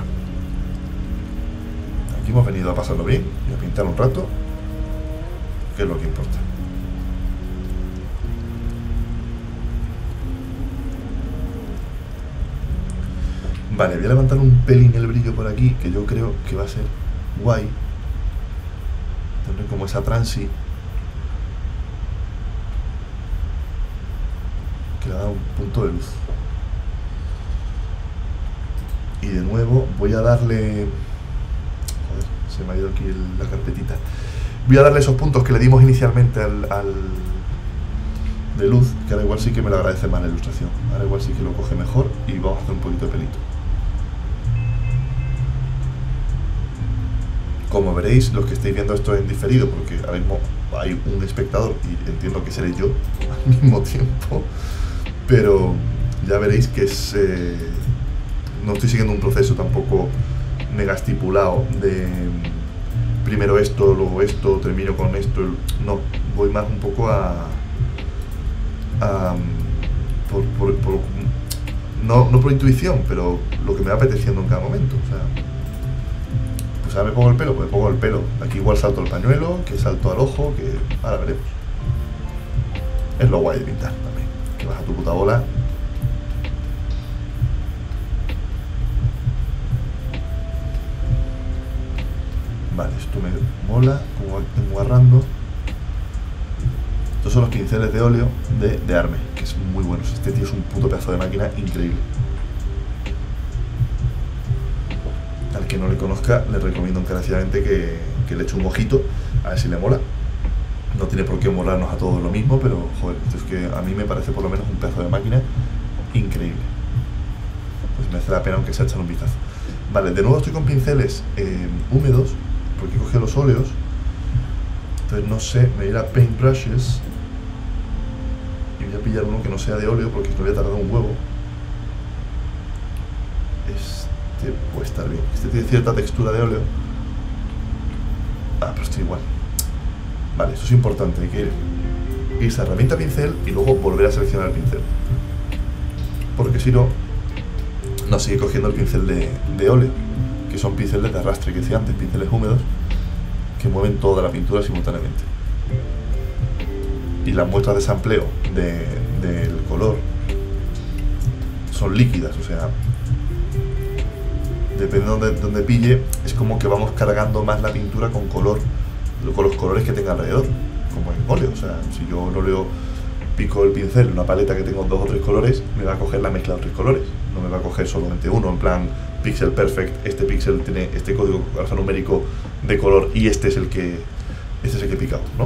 Aquí hemos venido a pasarlo bien y a pintar un rato, que es lo que importa. Vale, voy a levantar un pelín el brillo por aquí, que yo creo que va a ser guay. Tener como esa transi que le da un punto de luz. Y de nuevo voy a darle... Joder, se me ha ido aquí el, la carpetita. Voy a darle esos puntos que le dimos inicialmente al, al de luz, que ahora igual sí que me lo agradece más la ilustración. Ahora igual sí que lo coge mejor y vamos a hacer un poquito de pelito. Como veréis, los que estáis viendo esto en diferido, porque ahora mismo hay un espectador y entiendo que seré yo al mismo tiempo, pero ya veréis que es, eh, no estoy siguiendo un proceso tampoco mega estipulado de primero esto, luego esto, termino con esto. No, voy más un poco a, um, por, por, por, no, no por intuición, pero lo que me va apeteciendo en cada momento. O sea, pues ahora me pongo el pelo, pues me pongo el pelo. Aquí igual salto el pañuelo, que salto al ojo, que ahora veremos. Es lo guay de pintar también, que vas a tu puta bola. Vale, esto me mola, como tengo agarrando. Estos son los pinceles de óleo de, de Arme, que es muy bueno. Este tío es un puto pedazo de máquina increíble. Al que no le conozca, le recomiendo encarecidamente que, que le eche un ojito, a ver si le mola. No tiene por qué molarnos a todos lo mismo, pero joder, esto es que a mí me parece por lo menos un pedazo de máquina increíble. Pues merece la pena aunque sea echar un vistazo. Vale, de nuevo estoy con pinceles eh, húmedos, porque he cogido los óleos. Entonces no sé, me iré a Paint Brushes y voy a pillar uno que no sea de óleo, porque esto voy a tardar un huevo. Este puede estar bien. Este tiene cierta textura de óleo. Ah, pero estoy igual. Vale, esto es importante, hay que irse a herramienta pincel y luego volver a seleccionar el pincel. Porque si no, nos sigue cogiendo el pincel de, de óleo, que son pinceles de arrastre que decía antes, pinceles húmedos, que mueven toda la pintura simultáneamente. Y las muestras de sampleo de, del color son líquidas, o sea, dependiendo de donde pille, es como que vamos cargando más la pintura con color, con los colores que tenga alrededor, como en óleo. O sea, si yo en óleo pico el pincel en una paleta que tengo dos o tres colores, me va a coger la mezcla de tres colores, no me va a coger solamente uno, en plan pixel perfect, este pixel tiene este código alfanumérico de color y este es el que este es el que he picado, ¿no?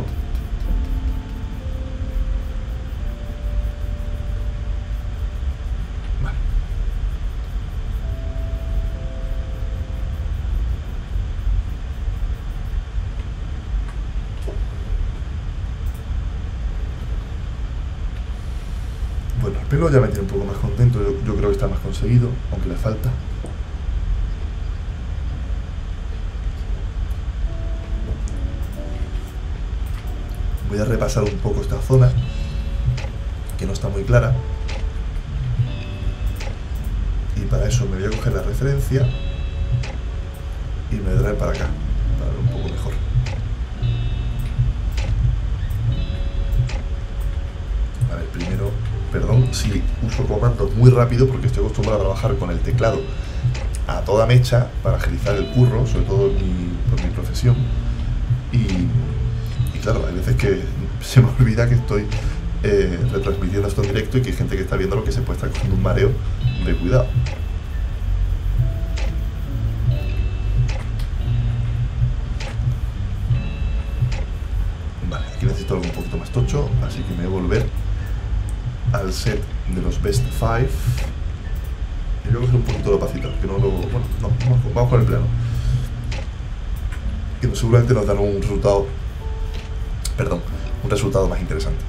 Bueno, el pelo ya me tiene un poco más contento, yo, yo creo que está más conseguido, aunque le falta. Voy a repasar un poco esta zona, que no está muy clara. Y para eso me voy a coger la referencia y me voy a traer para acá, para ver un poco mejor. Vale, primero... Perdón si uso comandos muy rápido porque estoy acostumbrado a trabajar con el teclado a toda mecha para agilizar el curro, sobre todo mi, por mi profesión. Y, y claro, hay veces que se me olvida que estoy eh, retransmitiendo esto en directo y que hay gente que está viendo lo que se puede estar cogiendo un mareo de cuidado. Vale, aquí necesito algo un poquito más tocho, así que me voy a volver al set de los Best Five y voy a coger un poquito de opacidad, que no lo... bueno, no, vamos, vamos con el plano, que seguramente nos dan un resultado, perdón, un resultado más interesante.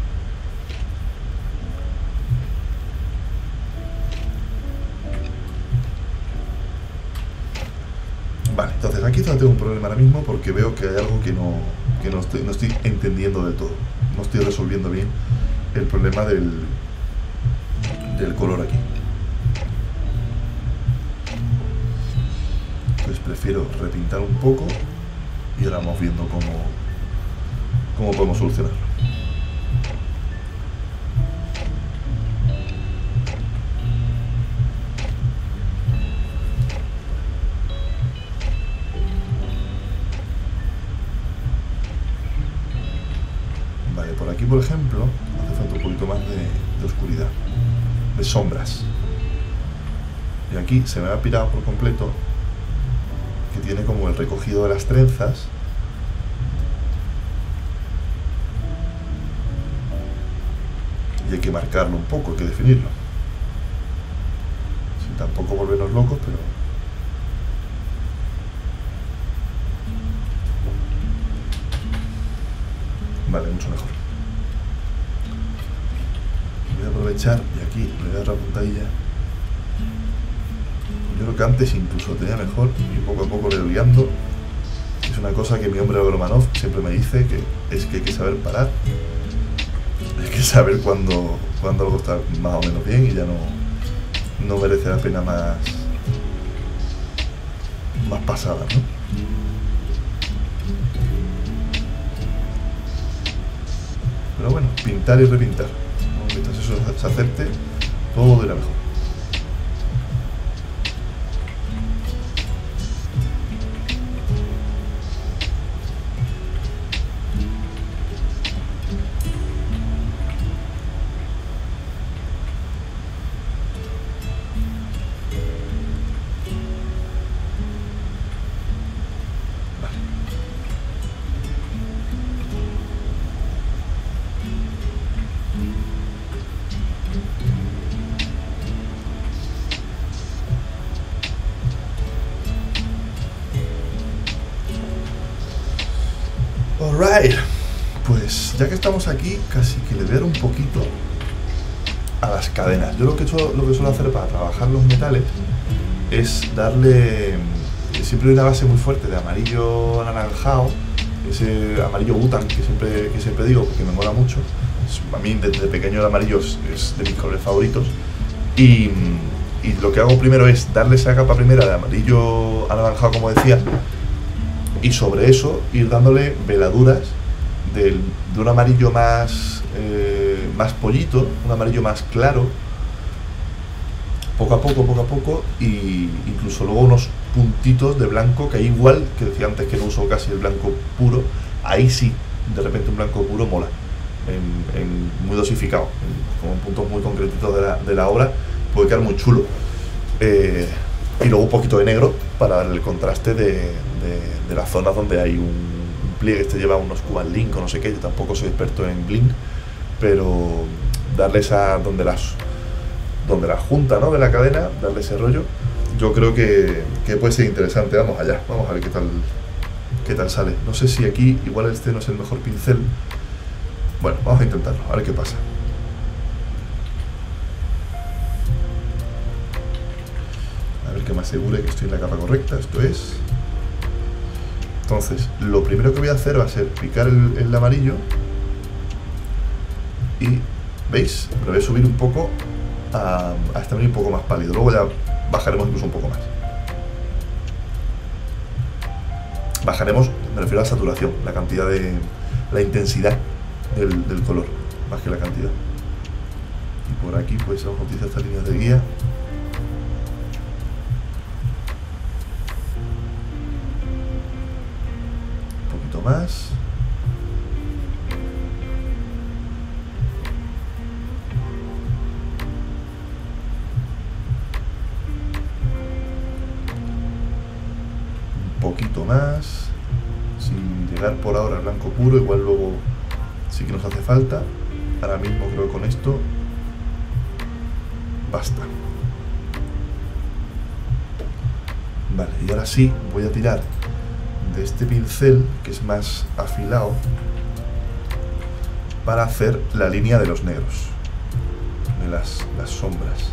Vale, entonces aquí es donde tengo un problema ahora mismo porque veo que hay algo que no, que no, estoy, no estoy entendiendo del todo, no estoy resolviendo bien el problema del, del color aquí. Entonces prefiero repintar un poco y ahora vamos viendo cómo, cómo podemos solucionarlo. Vale, por aquí por ejemplo hace falta un poquito más de, de oscuridad, de sombras. Y aquí se me ha pirado por completo, que tiene como el recogido de las trenzas. Y hay que marcarlo un poco, hay que definirlo. Sin tampoco volvernos locos, pero... Vale, mucho mejor. Voy a aprovechar y aquí le voy a dar la puntadilla. Yo creo que antes incluso tenía mejor y poco a poco le voy liando. Es una cosa que mi hombre Romanov siempre me dice, que es que hay que saber parar Hay que saber cuándo, cuándo algo está más o menos bien y ya no, no merece la pena más, más pasadas, ¿no? Pero bueno, pintar y repintar. Mientras eso se acepte, todo irá mejor. Alright, pues ya que estamos aquí, casi que le voy a dar un poquito a las cadenas. Yo lo que, suelo, lo que suelo hacer para trabajar los metales es darle siempre una base muy fuerte de amarillo anaranjado, ese amarillo Butan que siempre, que siempre digo porque me mola mucho. A mí desde pequeño el amarillo es, es de mis colores favoritos. Y, y lo que hago primero es darle esa capa primera de amarillo anaranjado, como decía, y sobre eso ir dándole veladuras del, de un amarillo más, eh, más pollito, un amarillo más claro, poco a poco, poco a poco, y incluso luego unos puntitos de blanco, que ahí igual, que decía antes que no uso casi el blanco puro, ahí sí, de repente un blanco puro mola, en, en muy dosificado, en, con puntos muy concretitos de la, de la obra, puede quedar muy chulo. Eh, y luego un poquito de negro para dar el contraste de, de, de las zonas donde hay un, un pliegue. Este lleva unos Cuban Link o no sé qué, yo tampoco soy experto en Blink, pero darle esa, donde las donde la junta, ¿no?, de la cadena, darle ese rollo, yo creo que, que puede ser interesante. Vamos allá, vamos a ver qué tal, qué tal sale. No sé si aquí, igual este no es el mejor pincel. Bueno, vamos a intentarlo, a ver qué pasa. A ver que me asegure que estoy en la capa correcta, esto es. Entonces, lo primero que voy a hacer va a ser picar el, el amarillo y, ¿veis? Lo voy a subir un poco a, a este amarillo un poco más pálido. Luego ya bajaremos incluso un poco más. Bajaremos, me refiero a la saturación, la cantidad de... la intensidad del, del color, más que la cantidad. Y por aquí pues vamos a utilizar estas líneas de guía. Un poquito más. Poquito más, sin llegar por ahora al blanco puro, igual luego sí que nos hace falta. Ahora mismo creo que con esto basta. Vale, y ahora sí voy a tirar de este pincel que es más afilado para hacer la línea de los negros, de las, las sombras.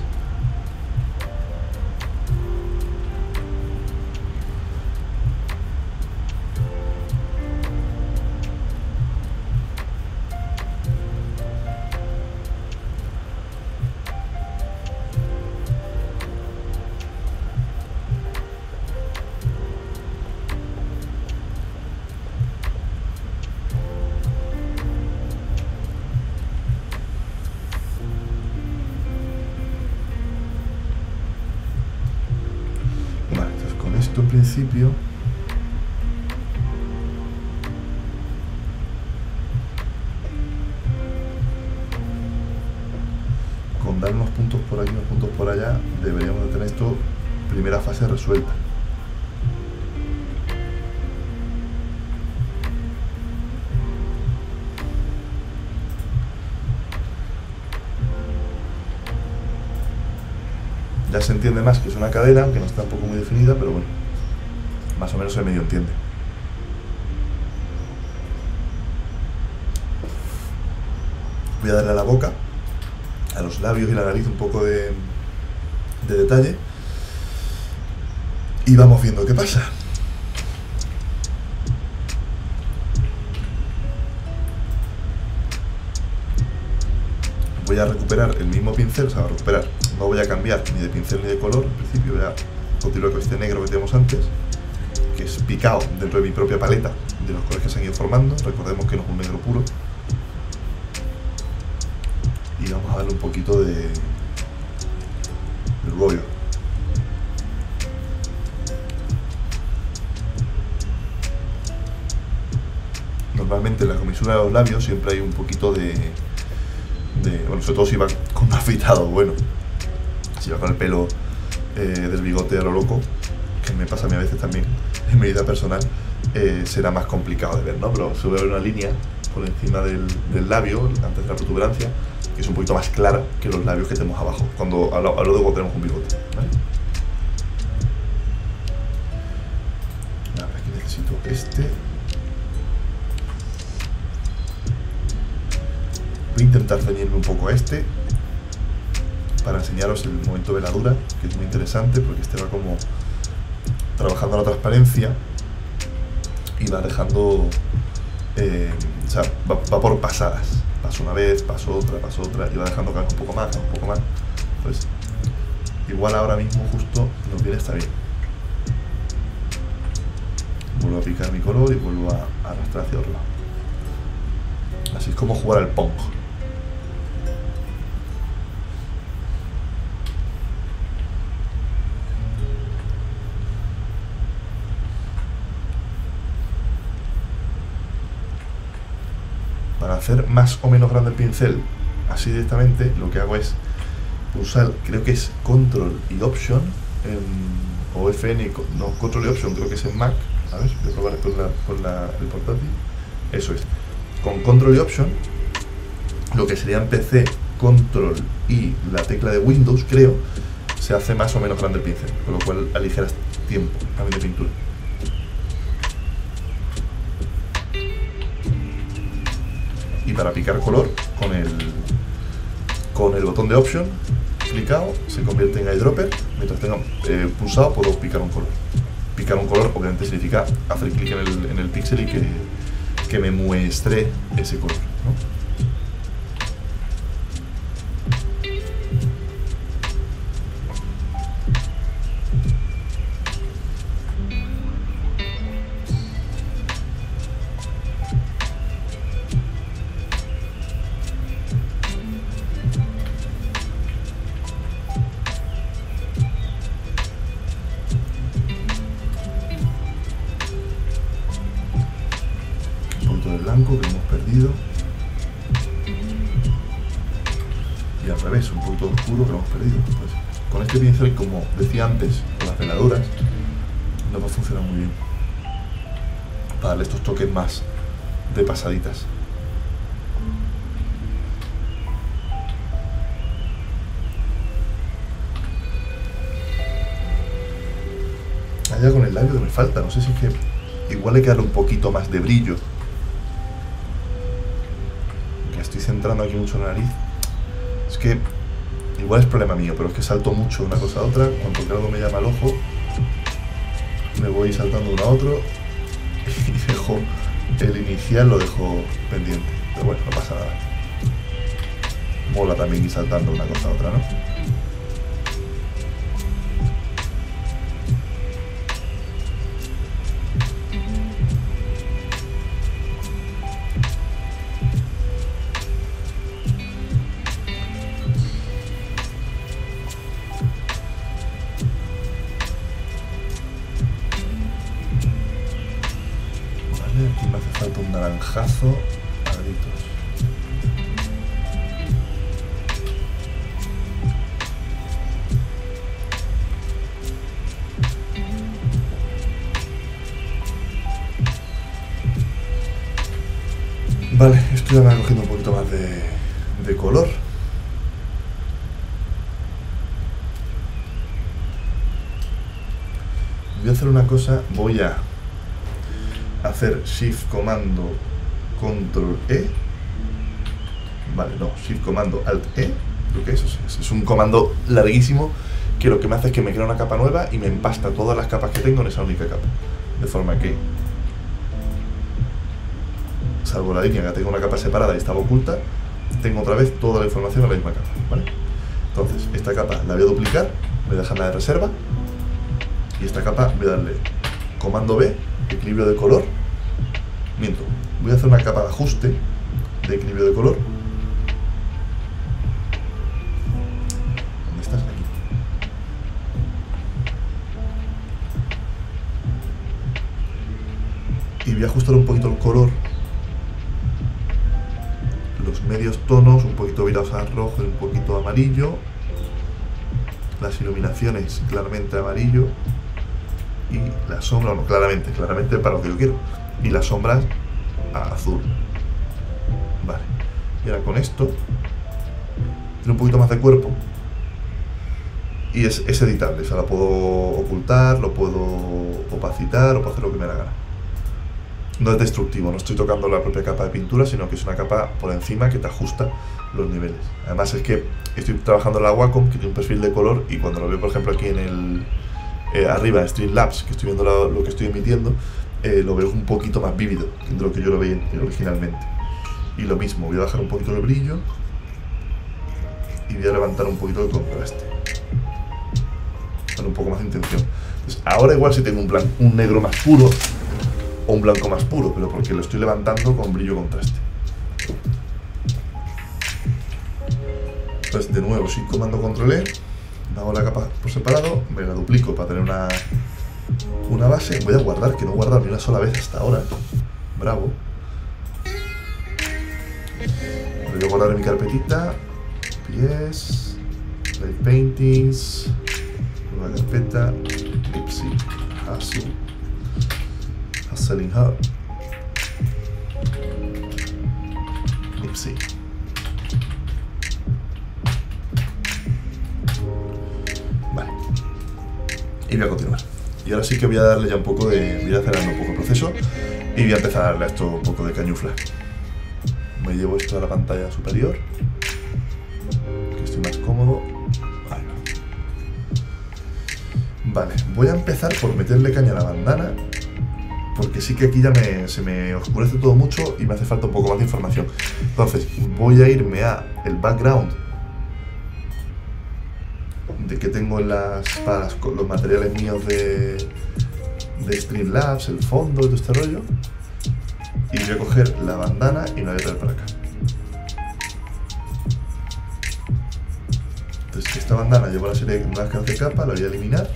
En principio con dar unos puntos por aquí, unos puntos por allá, deberíamos de tener esto primera fase resuelta. Ya se entiende más que es una cadena, aunque no está un poco muy definida, pero bueno, más o menos se medio entiende. Voy a darle a la boca, a los labios y la nariz un poco de, de detalle y vamos viendo qué pasa. voy a recuperar el mismo pincel, o sea, a recuperar, no voy a cambiar ni de pincel ni de color, en principio voy a continuar con este negro que teníamos antes, que es picado dentro de mi propia paleta de los colores que se han ido formando. Recordemos que no es un negro puro. Y vamos a darle un poquito de, de rollo. Normalmente en la comisura de los labios siempre hay un poquito de, de bueno, sobre todo si va con afeitado, bueno, si va con el pelo eh, del bigote a lo loco, que me pasa a mí a veces también en mi vida personal, eh, será más complicado de ver, ¿no? Pero se ve una línea por encima del, del labio, antes de la protuberancia, que es un poquito más clara que los labios que tenemos abajo, cuando hablo, hablo de cuando tenemos un bigote, ¿vale? Ahora aquí necesito este. Voy a intentar ceñirme un poco a este para enseñaros el momento de veladura, que es muy interesante porque este va como trabajando la transparencia y va dejando, eh, o sea, va, va por pasadas. Paso una vez, paso otra, paso otra, y va dejando que haga un poco más, un poco más. Pues igual ahora mismo justo nos viene está bien. Vuelvo a picar mi color y vuelvo a, a arrastrar hacia otro lado. Así es como jugar al Pong. Para hacer más o menos grande el pincel así directamente, lo que hago es pulsar, creo que es Control y Option en, o F N, no, Control y Option creo que es en Mac. A ver, voy a probar con, la, con la, el portátil. Eso es, con Control y Option, lo que sería en P C Control y la tecla de Windows, creo, se hace más o menos grande el pincel, con lo cual aligeras tiempo también de pintura. Y para picar color, con el, con el botón de Option clicado, se convierte en eyedropper. Mientras tenga eh, pulsado, puedo picar un color. Picar un color, obviamente, significa hacer clic en el, en el píxel y que, que me muestre ese color, ¿no? Blanco que hemos perdido y al revés, un poquito oscuro que hemos perdido. Pues, con este pincel, como decía antes, con las veladuras no va a funcionar muy bien para darle estos toques más de pasaditas. Allá con el labio que me falta, no sé si es que igual hay que darle un poquito más de brillo. Estoy centrando aquí mucho en la nariz. Es que igual es problema mío, pero es que salto mucho de una cosa a otra. Cuando algo me llama al ojo, me voy saltando de uno a otro y dejo el inicial, lo dejo pendiente. Pero bueno, no pasa nada. Mola también ir saltando de una cosa a otra, ¿no? Aquí me hace falta un naranjazo a gritos. Vale, esto ya me ha cogido un poquito más de, de color. Voy a hacer una cosa, voy a hacer Shift Comando Control E. Vale, no, Shift Comando Alt E. Creo que eso es, es un comando larguísimo que lo que me hace es que me crea una capa nueva y me empasta todas las capas que tengo en esa única capa. De forma que, salvo la línea que tengo una capa separada y estaba oculta, tengo otra vez toda la información en la misma capa, ¿vale? Entonces, esta capa la voy a duplicar, voy a dejarla de reserva, y esta capa voy a darle comando B, equilibrio de color, miento, voy a hacer una capa de ajuste de equilibrio de color. ¿Dónde estás? Aquí. Y voy a ajustar un poquito el color, los medios tonos, un poquito virados a rojo y un poquito amarillo, las iluminaciones claramente amarillo, y la sombra, no, claramente, claramente para lo que yo quiero, y las sombras a azul. Vale, y ahora con esto tiene un poquito más de cuerpo y es, es editable, o sea, lo puedo ocultar, lo puedo opacitar o puedo hacer lo que me da gana. No es destructivo, no estoy tocando la propia capa de pintura, sino que es una capa por encima que te ajusta los niveles. Además es que estoy trabajando en la Wacom, que tiene un perfil de color, y cuando lo veo, por ejemplo, aquí en el eh, arriba en Streamlabs, que estoy viendo lo, lo que estoy emitiendo, eh, lo veo un poquito más vívido de lo que yo lo veía originalmente. Y lo mismo, voy a bajar un poquito el brillo y voy a levantar un poquito el contraste, con un poco más de intención. Entonces, ahora igual si tengo un, blanco, un negro más puro o un blanco más puro, pero porque lo estoy levantando con brillo contraste. Pues de nuevo, si comando control E, hago la capa por separado, me la duplico para tener una, una base. Voy a guardar, que no he guardado ni una sola vez hasta ahora. Bravo. Voy a guardar en mi carpetita. Pies, Light Paintings, nueva carpeta, Nipsey Hussle, Hustling Hub, Nipsey. Vale. Y voy a continuar. Y ahora sí que voy a darle ya un poco de... voy a acelerando un poco el proceso y voy a empezar a darle a esto un poco de cañufla. Me llevo esto a la pantalla superior, que estoy más cómodo. Ahí va. Vale, voy a empezar por meterle caña a la bandana, porque sí que aquí ya me, se me oscurece todo mucho y me hace falta un poco más de información. Entonces, voy a irme a el background de que tengo en las, para las, los materiales míos de, de Streamlabs, el fondo y todo este rollo. Y voy a coger la bandana y me la voy a traer para acá. Entonces esta bandana lleva una serie de máscaras de capa, la voy a eliminar.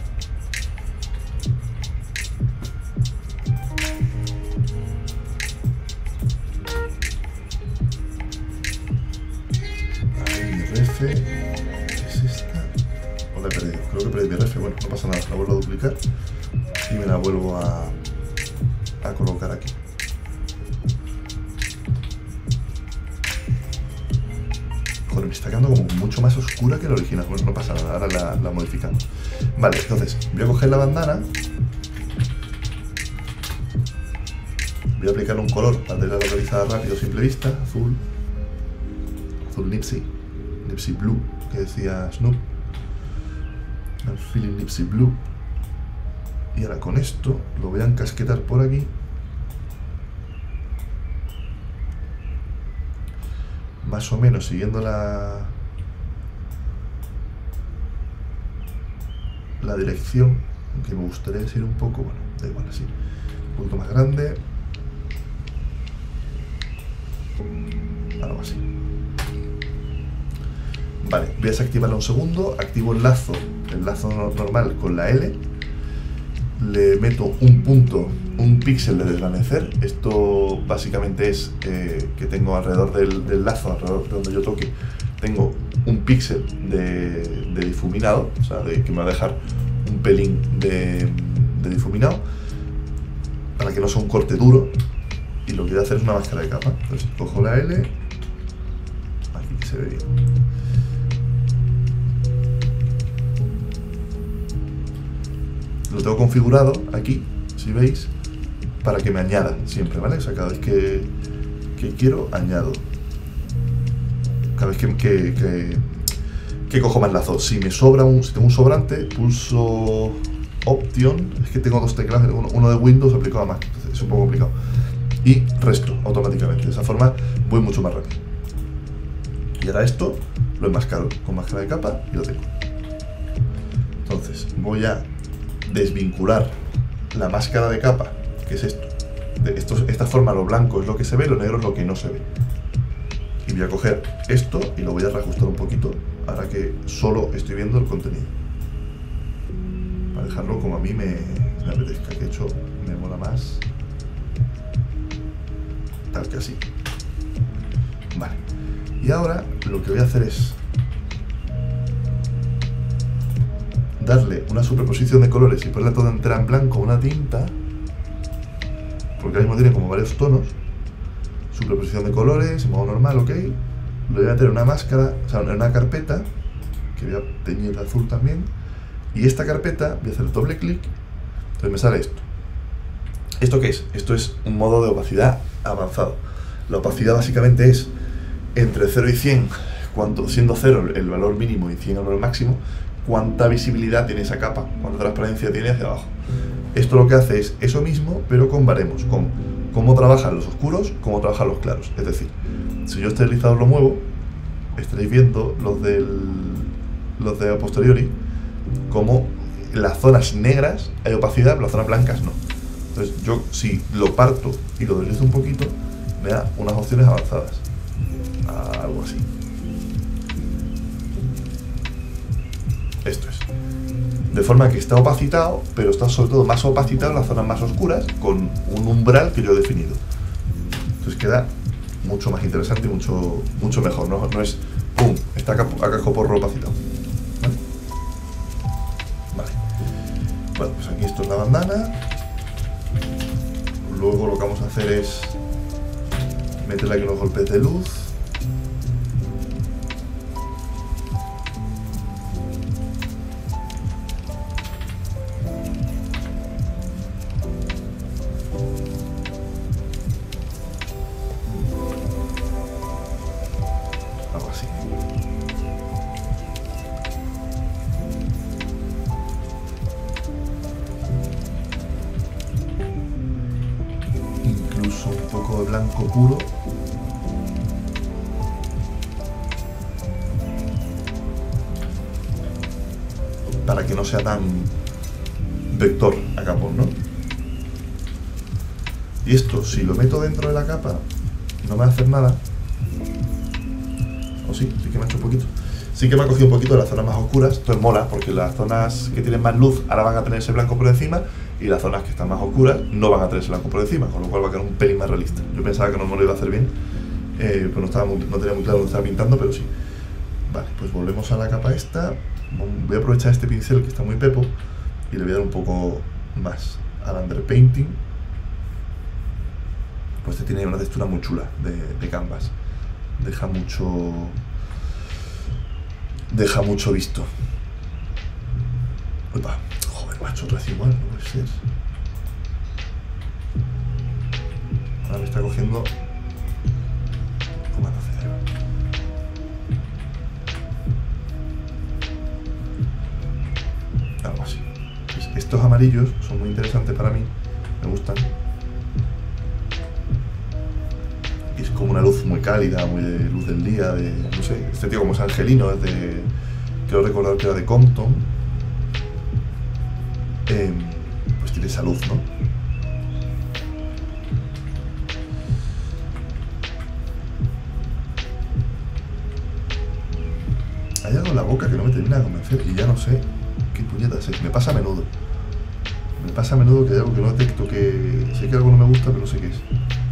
Ahí mi refe. ¿Es esta? ¿O la he perdido? Creo que he perdido mi refe. Bueno, no pasa nada, la vuelvo a duplicar y me la vuelvo a, a colocar aquí. Joder, me está quedando como mucho más oscura que la original. Bueno, no pasa nada, ahora la, la modificamos. Vale, entonces voy a coger la bandana, voy a aplicarle un color para tenerla localizada rápido, simple vista, azul, azul Nipsey, Nipsey Blue, que decía Snoop, I'm feeling Nipsey Blue. Y ahora con esto lo voy a encasquetar por aquí. Más o menos siguiendo la, la dirección, aunque me gustaría seguir un poco, bueno, da igual, así, un poquito más grande, algo así. Vale, voy a desactivarla un segundo, activo el lazo, el lazo normal con la L, le meto un punto, un píxel de desvanecer. Esto básicamente es eh, que tengo alrededor del, del lazo, alrededor de donde yo toque, tengo un píxel de, de difuminado, o sea, de, que me va a dejar un pelín de, de difuminado, para que no sea un corte duro, y lo que voy a hacer es una máscara de capa. Entonces cojo la L, aquí que se ve bien. Lo tengo configurado aquí, si veis, para que me añada siempre, ¿vale? O sea, cada vez que, que quiero, añado. Cada vez que, que, que, que cojo más lazo. Si me sobra un, si tengo un sobrante, pulso Option. Es que tengo dos teclados, uno, uno de Windows aplicado a Mac, entonces es un poco complicado. Y resto automáticamente. De esa forma voy mucho más rápido. Y ahora esto lo enmascaro con máscara de capa y lo tengo. Entonces voy a desvincular la máscara de capa, que es esto. De esto, esta forma, lo blanco es lo que se ve, lo negro es lo que no se ve. Y voy a coger esto y lo voy a reajustar un poquito, ahora que solo estoy viendo el contenido, para dejarlo como a mí me, me apetezca, que de hecho me mola más tal que así. Vale, y ahora lo que voy a hacer es darle una superposición de colores y ponerla toda entera en blanco, una tinta, porque ahora mismo tiene como varios tonos. Superposición de colores, en modo normal, ok. Lo voy a meter en una máscara, o sea, en una carpeta, que voy a teñir de azul también. Y esta carpeta, voy a hacer doble clic, entonces me sale esto. ¿Esto qué es? Esto es un modo de opacidad avanzado. La opacidad básicamente es entre cero y cien, cuanto, siendo cero el valor mínimo y cien el valor máximo, cuánta visibilidad tiene esa capa, cuánta transparencia tiene hacia abajo. Esto lo que hace es eso mismo, pero con baremos, con cómo trabajan los oscuros, cómo trabajan los claros. Es decir, si yo este deslizador lo muevo, estaréis viendo los del los de a posteriori, como en las zonas negras hay opacidad, pero las zonas blancas no. Entonces yo, si lo parto y lo deslizo un poquito, me da unas opciones avanzadas. Algo así. Esto es. De forma que está opacitado, pero está sobre todo más opacitado en las zonas más oscuras, con un umbral que yo he definido. Entonces queda mucho más interesante y mucho, mucho mejor. No, no es, ¡pum!, está acá, acá porro opacitado. ¿Vale? Vale. Bueno, pues aquí esto es la bandana. Luego lo que vamos a hacer es meterle aquí unos golpes de luz. Blanco puro. Para que no sea tan vector a capón, ¿no? Y esto, si lo meto dentro de la capa, no me va a hacer nada. O sí, sí que me ha hecho un poquito. Sí que me ha cogido un poquito de las zonas más oscuras. Esto es mola, porque las zonas que tienen más luz ahora van a tener ese blanco por encima, y las zonas que están más oscuras no van a tener ese blanco por encima, con lo cual va a quedar un pelín más realista. Yo pensaba que no me lo iba a hacer bien, eh, pero no, estaba muy, no tenía muy claro lo que estaba pintando, pero sí. Vale, pues volvemos a la capa esta. Voy a aprovechar este pincel que está muy pepo y le voy a dar un poco más al underpainting. Pues este tiene una textura muy chula de, de canvas. Deja mucho... Deja mucho visto. Upa. Macho, otra vez igual, no puede ser. Ahora me está cogiendo comando cerebro. Algo así. Pues estos amarillos son muy interesantes para mí, me gustan. Y es como una luz muy cálida, muy de luz del día, de, no sé, este tío como es angelino, es de, quiero recordar que era de Compton. Eh, pues tiene esa luz, ¿no? Hay algo en la boca que no me termina de convencer y ya no sé qué puñetas es. Me pasa a menudo. Me pasa a menudo que hay algo que no detecto, que sé que algo no me gusta, pero no sé qué es.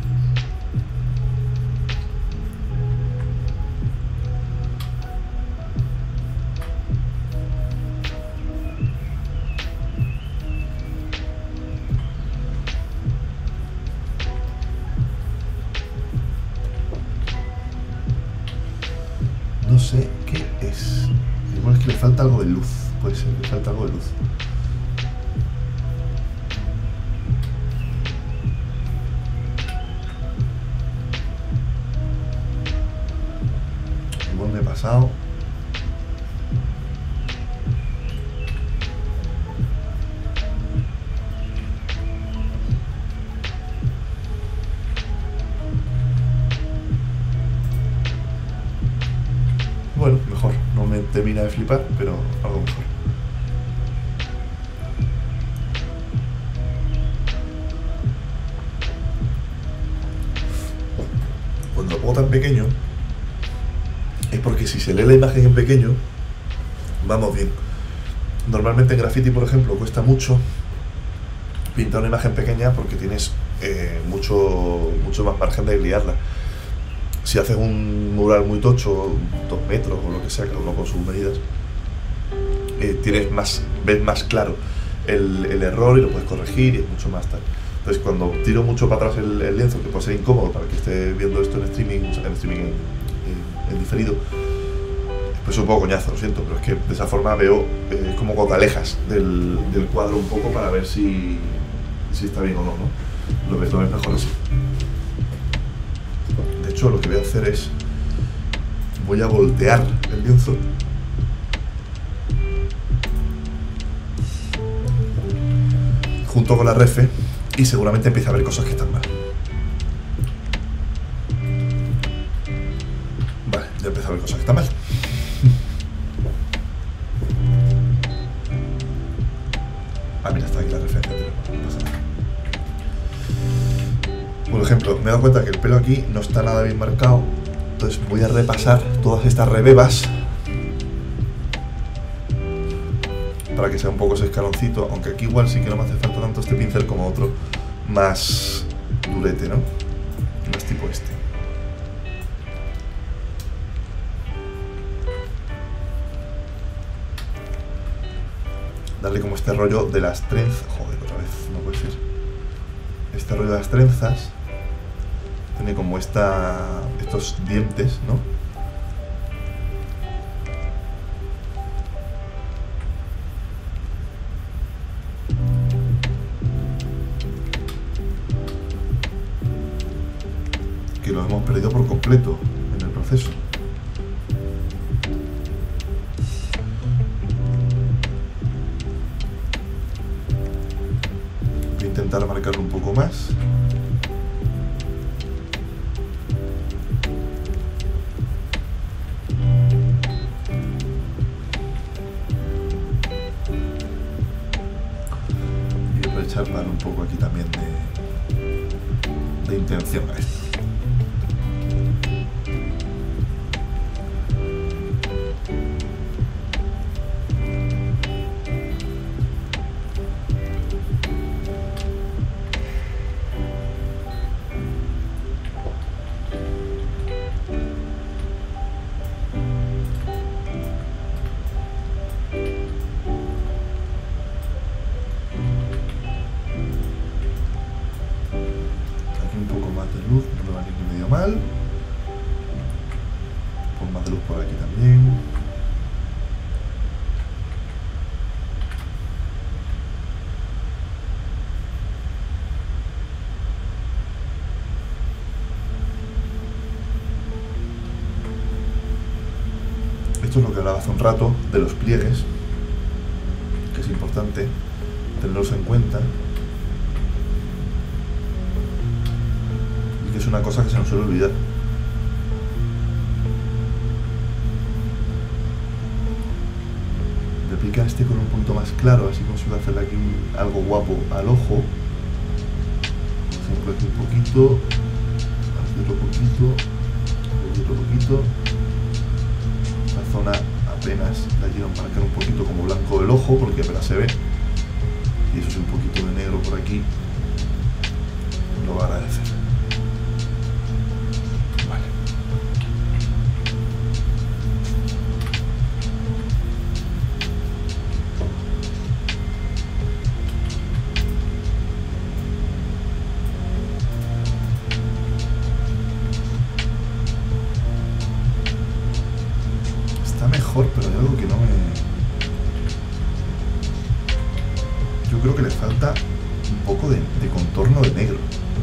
No sé qué es. Igual es que le falta algo de luz. Puede ser, le falta algo de luz. Igual me he pasado. flipar, pero algo mejor. Cuando lo pongo tan pequeño es porque si se lee la imagen en pequeño vamos bien. Normalmente en Graffiti, por ejemplo, cuesta mucho pintar una imagen pequeña porque tienes eh, mucho, mucho más margen de liarla. Si haces un mural muy tocho, dos metros o lo que sea, cada uno con sus medidas, eh, tienes más, ves más claro el, el error y lo puedes corregir y es mucho más tal. Entonces cuando tiro mucho para atrás el, el lienzo, que puede ser incómodo para el que esté viendo esto en streaming, o sea, en streaming en, en, en diferido, pues es un poco coñazo, lo siento, pero es que de esa forma veo eh, como cuando te alejas del, del cuadro un poco para ver si, si está bien o no, ¿no? Lo ves, lo ves mejor así. De hecho, lo que voy a hacer es, voy a voltear el lienzo junto con la refe y seguramente empieza a ver cosas que están mal. Vale, ya empieza a ver cosas que están mal. Ah, mira, está aquí la referencia, no pasa nada. Por ejemplo, me he dado cuenta que el pelo aquí no está nada bien marcado, entonces voy a repasar todas estas rebebas para que sea un poco ese escaloncito, aunque aquí igual sí que no me hace falta tanto este pincel como otro más durete, ¿no? Más tipo este. Darle como este rollo de las trenzas. Joder, otra vez, no puede ser. Este rollo de las trenzas. Tiene como esta, estos dientes, ¿no? Que lo hemos perdido por completo en el proceso. Voy a intentar marcarlo un poco más. Y voy a echarle un poco aquí también de, de intención a esto. Mal. Pon más de luz por aquí también. Esto es lo que hablaba hace un rato de los pliegues, que es importante tenerlos en cuenta. Es una cosa que se nos suele olvidar. Replica este con un punto más claro, así consigo hacerle aquí un, algo guapo al ojo. Por ejemplo, aquí un poquito, aquí otro poquito, aquí otro poquito. Esta zona apenas la quiero marcar un poquito como blanco del ojo, porque apenas se ve. Y eso es un poquito de negro por aquí. Lo va a agradecer. Pero hay algo que no me... Yo creo que le falta un poco de, de contorno de negro.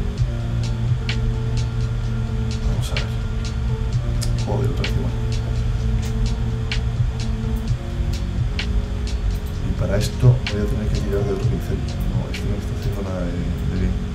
Vamos a ver. Joder, otra vez igual. Y para esto voy a tener que tirar de otro pincel. No, este no me está haciendo nada de, de bien.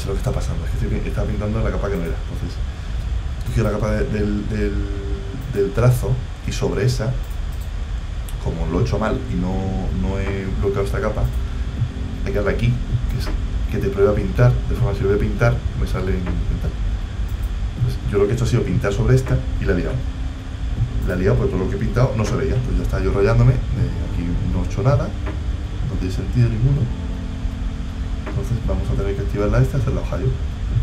sé lo que está pasando, es que estoy, estaba pintando la capa que no era. Entonces, cogido la capa de, del, del, del trazo y sobre esa, como lo he hecho mal y no, no he bloqueado esta capa, hay que darle aquí, que es que te prueba a pintar, de forma que si lo voy a pintar, me sale en pintar. Entonces, yo lo que he hecho ha sido pintar sobre esta y la he liado. La he liado porque todo lo que he pintado no se veía, entonces ya estaba yo rayándome, eh, aquí no he hecho nada, no tiene sentido ninguno. Entonces vamos a tener que activarla esta y hacer la hoja yo.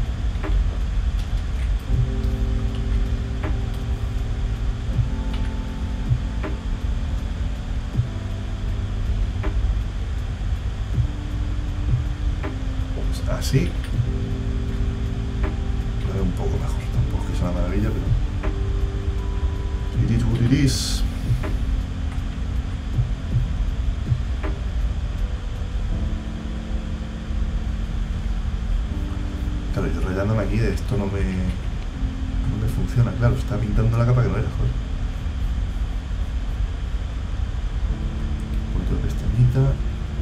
Pues así. Lo veo un poco mejor, tampoco es que sea una maravilla, pero... It is what it is. Claro, yo rayándome aquí de esto no me, no me funciona, claro, está pintando la capa que no era, joder. Un poquito de pestañita.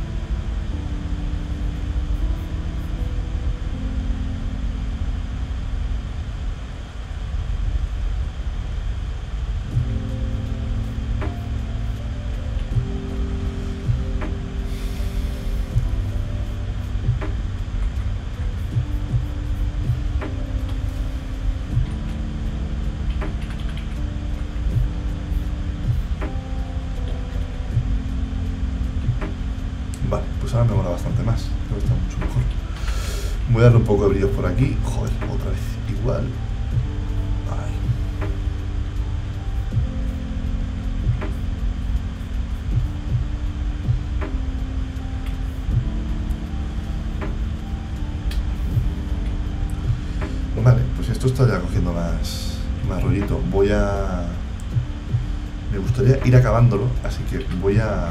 Vale, pues ahora me mola bastante más, creo que está mucho mejor. Voy a darle un poco de brillo por aquí. Joder, otra vez igual. Ay. Vale, pues esto está ya cogiendo más, más rollito. Voy a... Me gustaría ir acabándolo, así que voy a...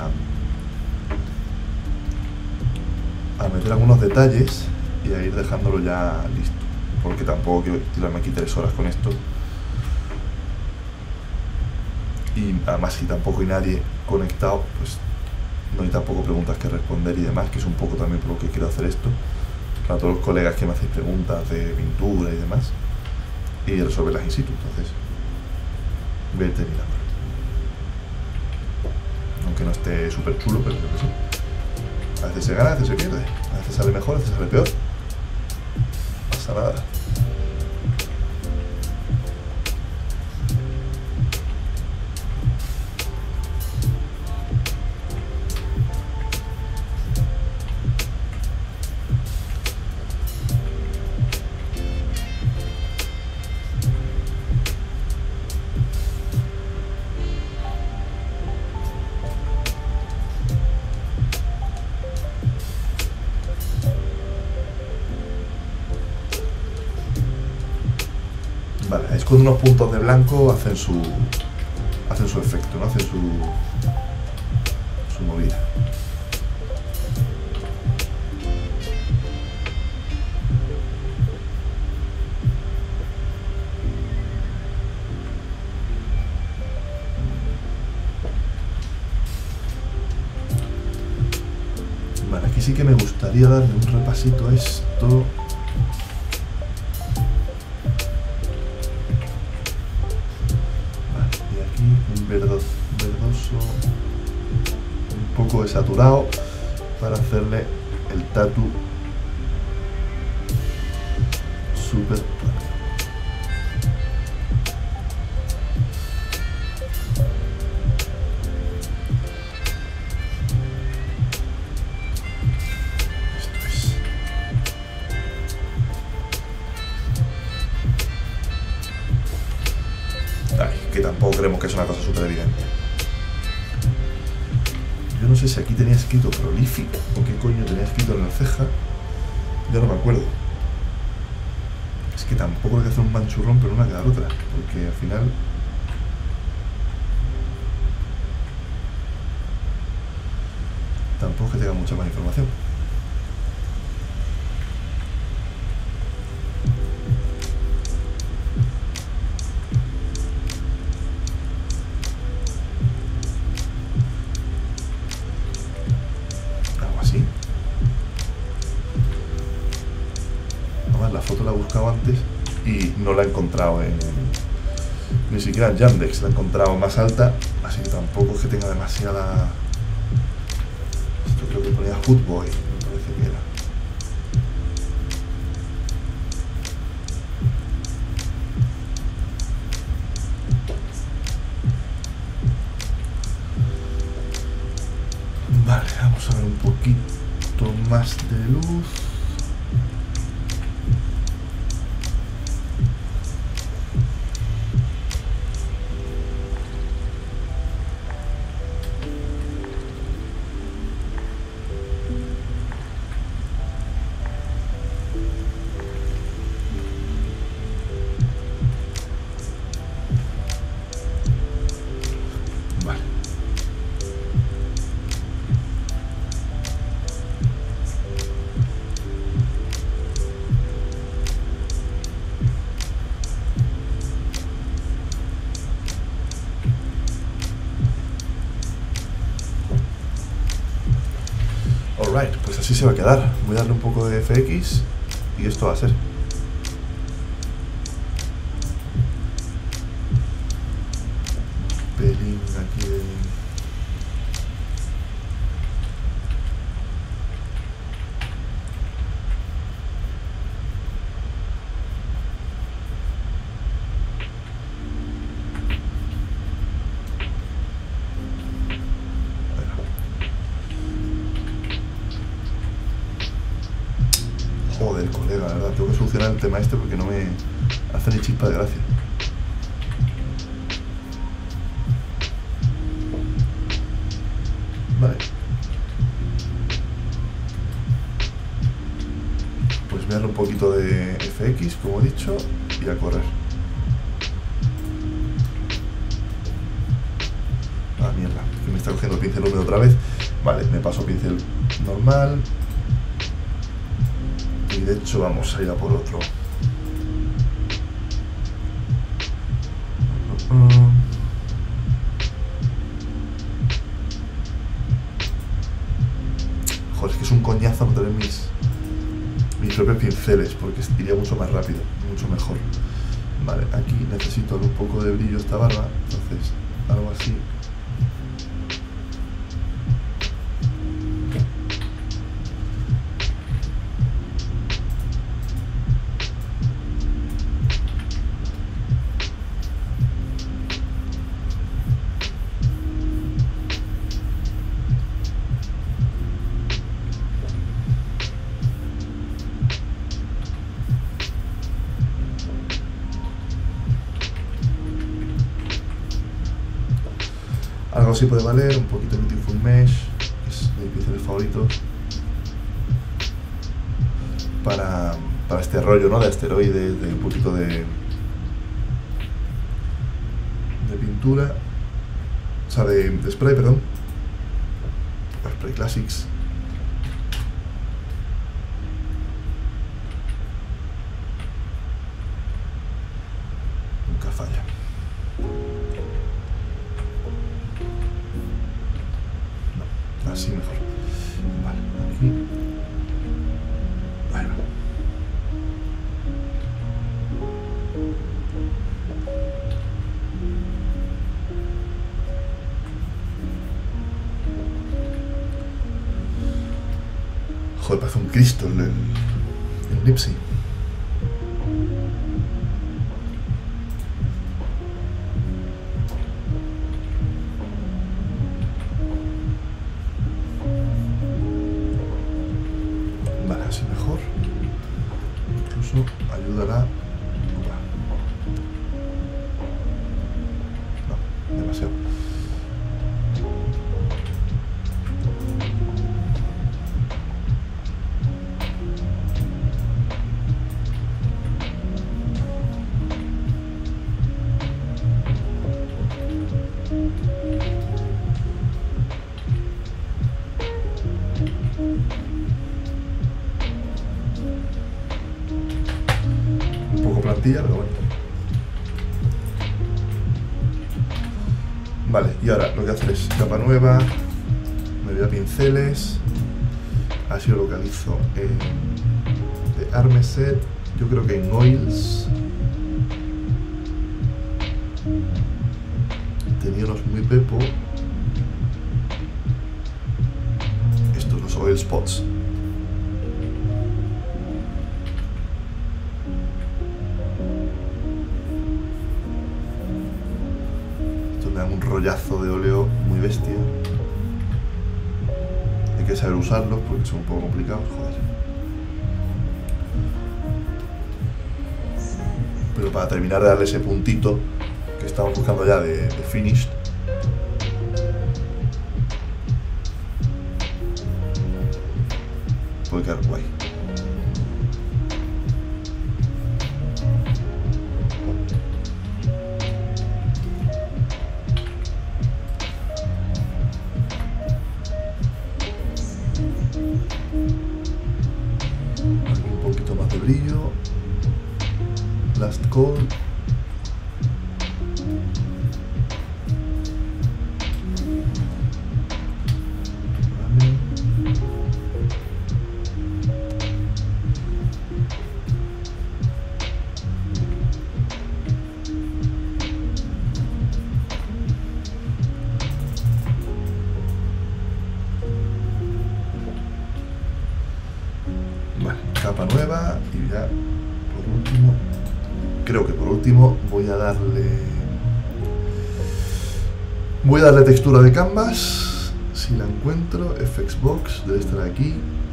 a meter algunos detalles y a ir dejándolo ya listo, porque tampoco quiero tirarme aquí tres horas con esto, y además si tampoco hay nadie conectado, pues no hay tampoco preguntas que responder y demás, que es un poco también por lo que quiero hacer esto, para todos los colegas que me hacéis preguntas de pintura y demás, y resolverlas in situ. Entonces voy a ir terminando, aunque no esté súper chulo, pero creo que sí. A veces se gana, a veces se pierde, a veces sale mejor, a veces sale peor. No pasa nada. Vale, es cuando unos puntos de blanco hacen su hacen su efecto, ¿no? Hacen su su movida. Vale, aquí sí que me gustaría darle un repasito a esto. Verdoso, verdoso, un poco desaturado para hacerle el tatu súper rápido. Esto es. Ay, que tampoco creemos que es una cosa súper evidente. Yo no sé si aquí tenía escrito prolífico o qué coño tenía escrito en la ceja. Ya no me acuerdo. Es que tampoco hay que hacer un manchurrón, pero una que dar otra, porque al final... tampoco es que tenga mucha más información. foto la he buscado antes y no la he encontrado en, ni siquiera en Yandex, la he encontrado más alta, así que tampoco es que tenga demasiada. Esto creo que ponía Footboy, me parece que era. Vale, vamos a ver un poquito más de luz. Alright, pues así se va a quedar. Voy a darle un poco de F X y esto va a ser. Pelín aquí de... Joder, colega, la verdad, tengo que solucionar el tema este porque no me hace ni chispa de gracia. Vale. Pues voy a darle un poquito de F X, como he dicho, y a correr. Ah, mierda, que me está cogiendo el pincel húmedo otra vez. Vale, me paso pincel normal. Y de hecho vamos a ir a por otro. Joder, es que es un coñazo no tener mis, mis propios pinceles, porque iría mucho más rápido, mucho mejor. Vale, aquí necesito un poco de brillo esta barba, entonces algo así. Algo así puede valer, un poquito de Beautiful Mesh, que es de mis pinceles favoritos, para, para este rollo, ¿no? De asteroides, de un poquito de, de pintura, o sea, de, de spray, perdón, Spray Classics. Nunca falla. Así mejor. Vale, aquí. Ahí va. Joder, parece un Cristo el, el Nipsey. Así mejor, incluso ayudará. No, demasiado. Plantilla, pero bueno. Vale, y ahora lo que voy a hacer es capa nueva, me voy a pinceles, así lo localizo en de Armeset, Yo creo que en Oils tenía unos muy pepo. Estos, los Oil Spots. Estos me dan un rollazo de óleo muy bestia. Hay que saber usarlos porque son un poco complicados, joder. Pero para terminar de darle ese puntito que estamos buscando ya de, de finished, puede quedar guay. Aquí un poquito más de brillo. Last call. Vale. Vale, capa nueva y ya por último. Creo que por último voy a darle voy a darle textura de canvas, si la encuentro. F X Box debe estar aquí.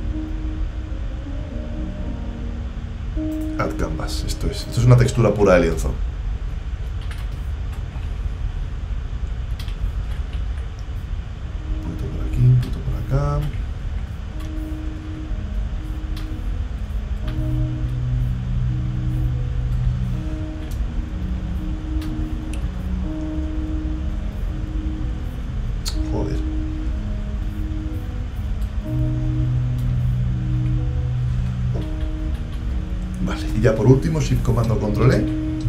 Add canvas, esto es esto es una textura pura de lienzo. Un poquito por aquí, un poquito por acá. Joder. Vale, y ya por último, Shift comando control E.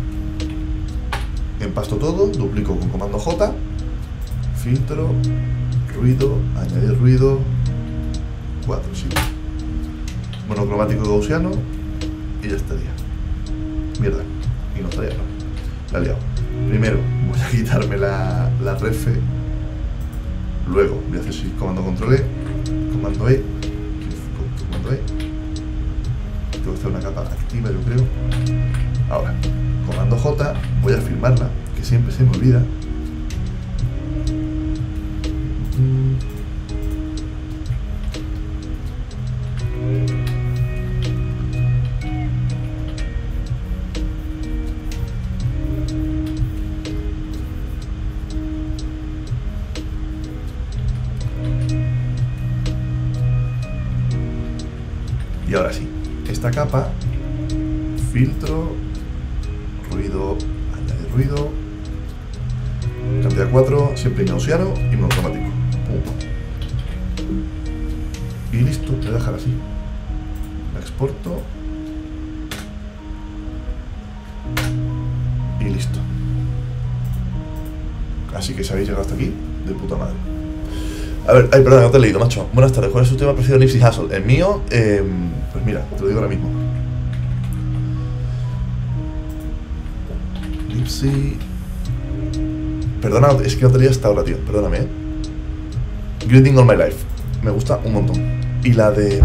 Empasto todo, duplico con comando J. Filtro, ruido, añadir ruido. cuatro, sí. Monocromático gaussiano. Y ya estaría. Mierda. Y no estaría, no. La he liado. Primero voy a quitarme la, la refe. Luego voy a hacer Shift comando control E, comando E, comando E. Tengo que hacer una capa activa, yo creo. Ahora, comando J, voy a firmarla, que siempre se me olvida. Y ahora sí, esta capa, filtro, ruido, añadir ruido, cantidad cuatro, siempre gaussiano y monocromático. Pum. Y listo, voy a dejar así. La exporto. Y listo. Así que si habéis llegado hasta aquí, de puta madre. A ver, ay, perdón, no te he leído, macho. Buenas tardes, ¿cuál es su tema preferido de Nipsey Hussle? El mío, eh, pues mira, te lo digo ahora mismo. Nipsey... Perdona, es que no te leí hasta ahora, tío, perdóname, eh. Greeting All My Life, me gusta un montón. Y la de...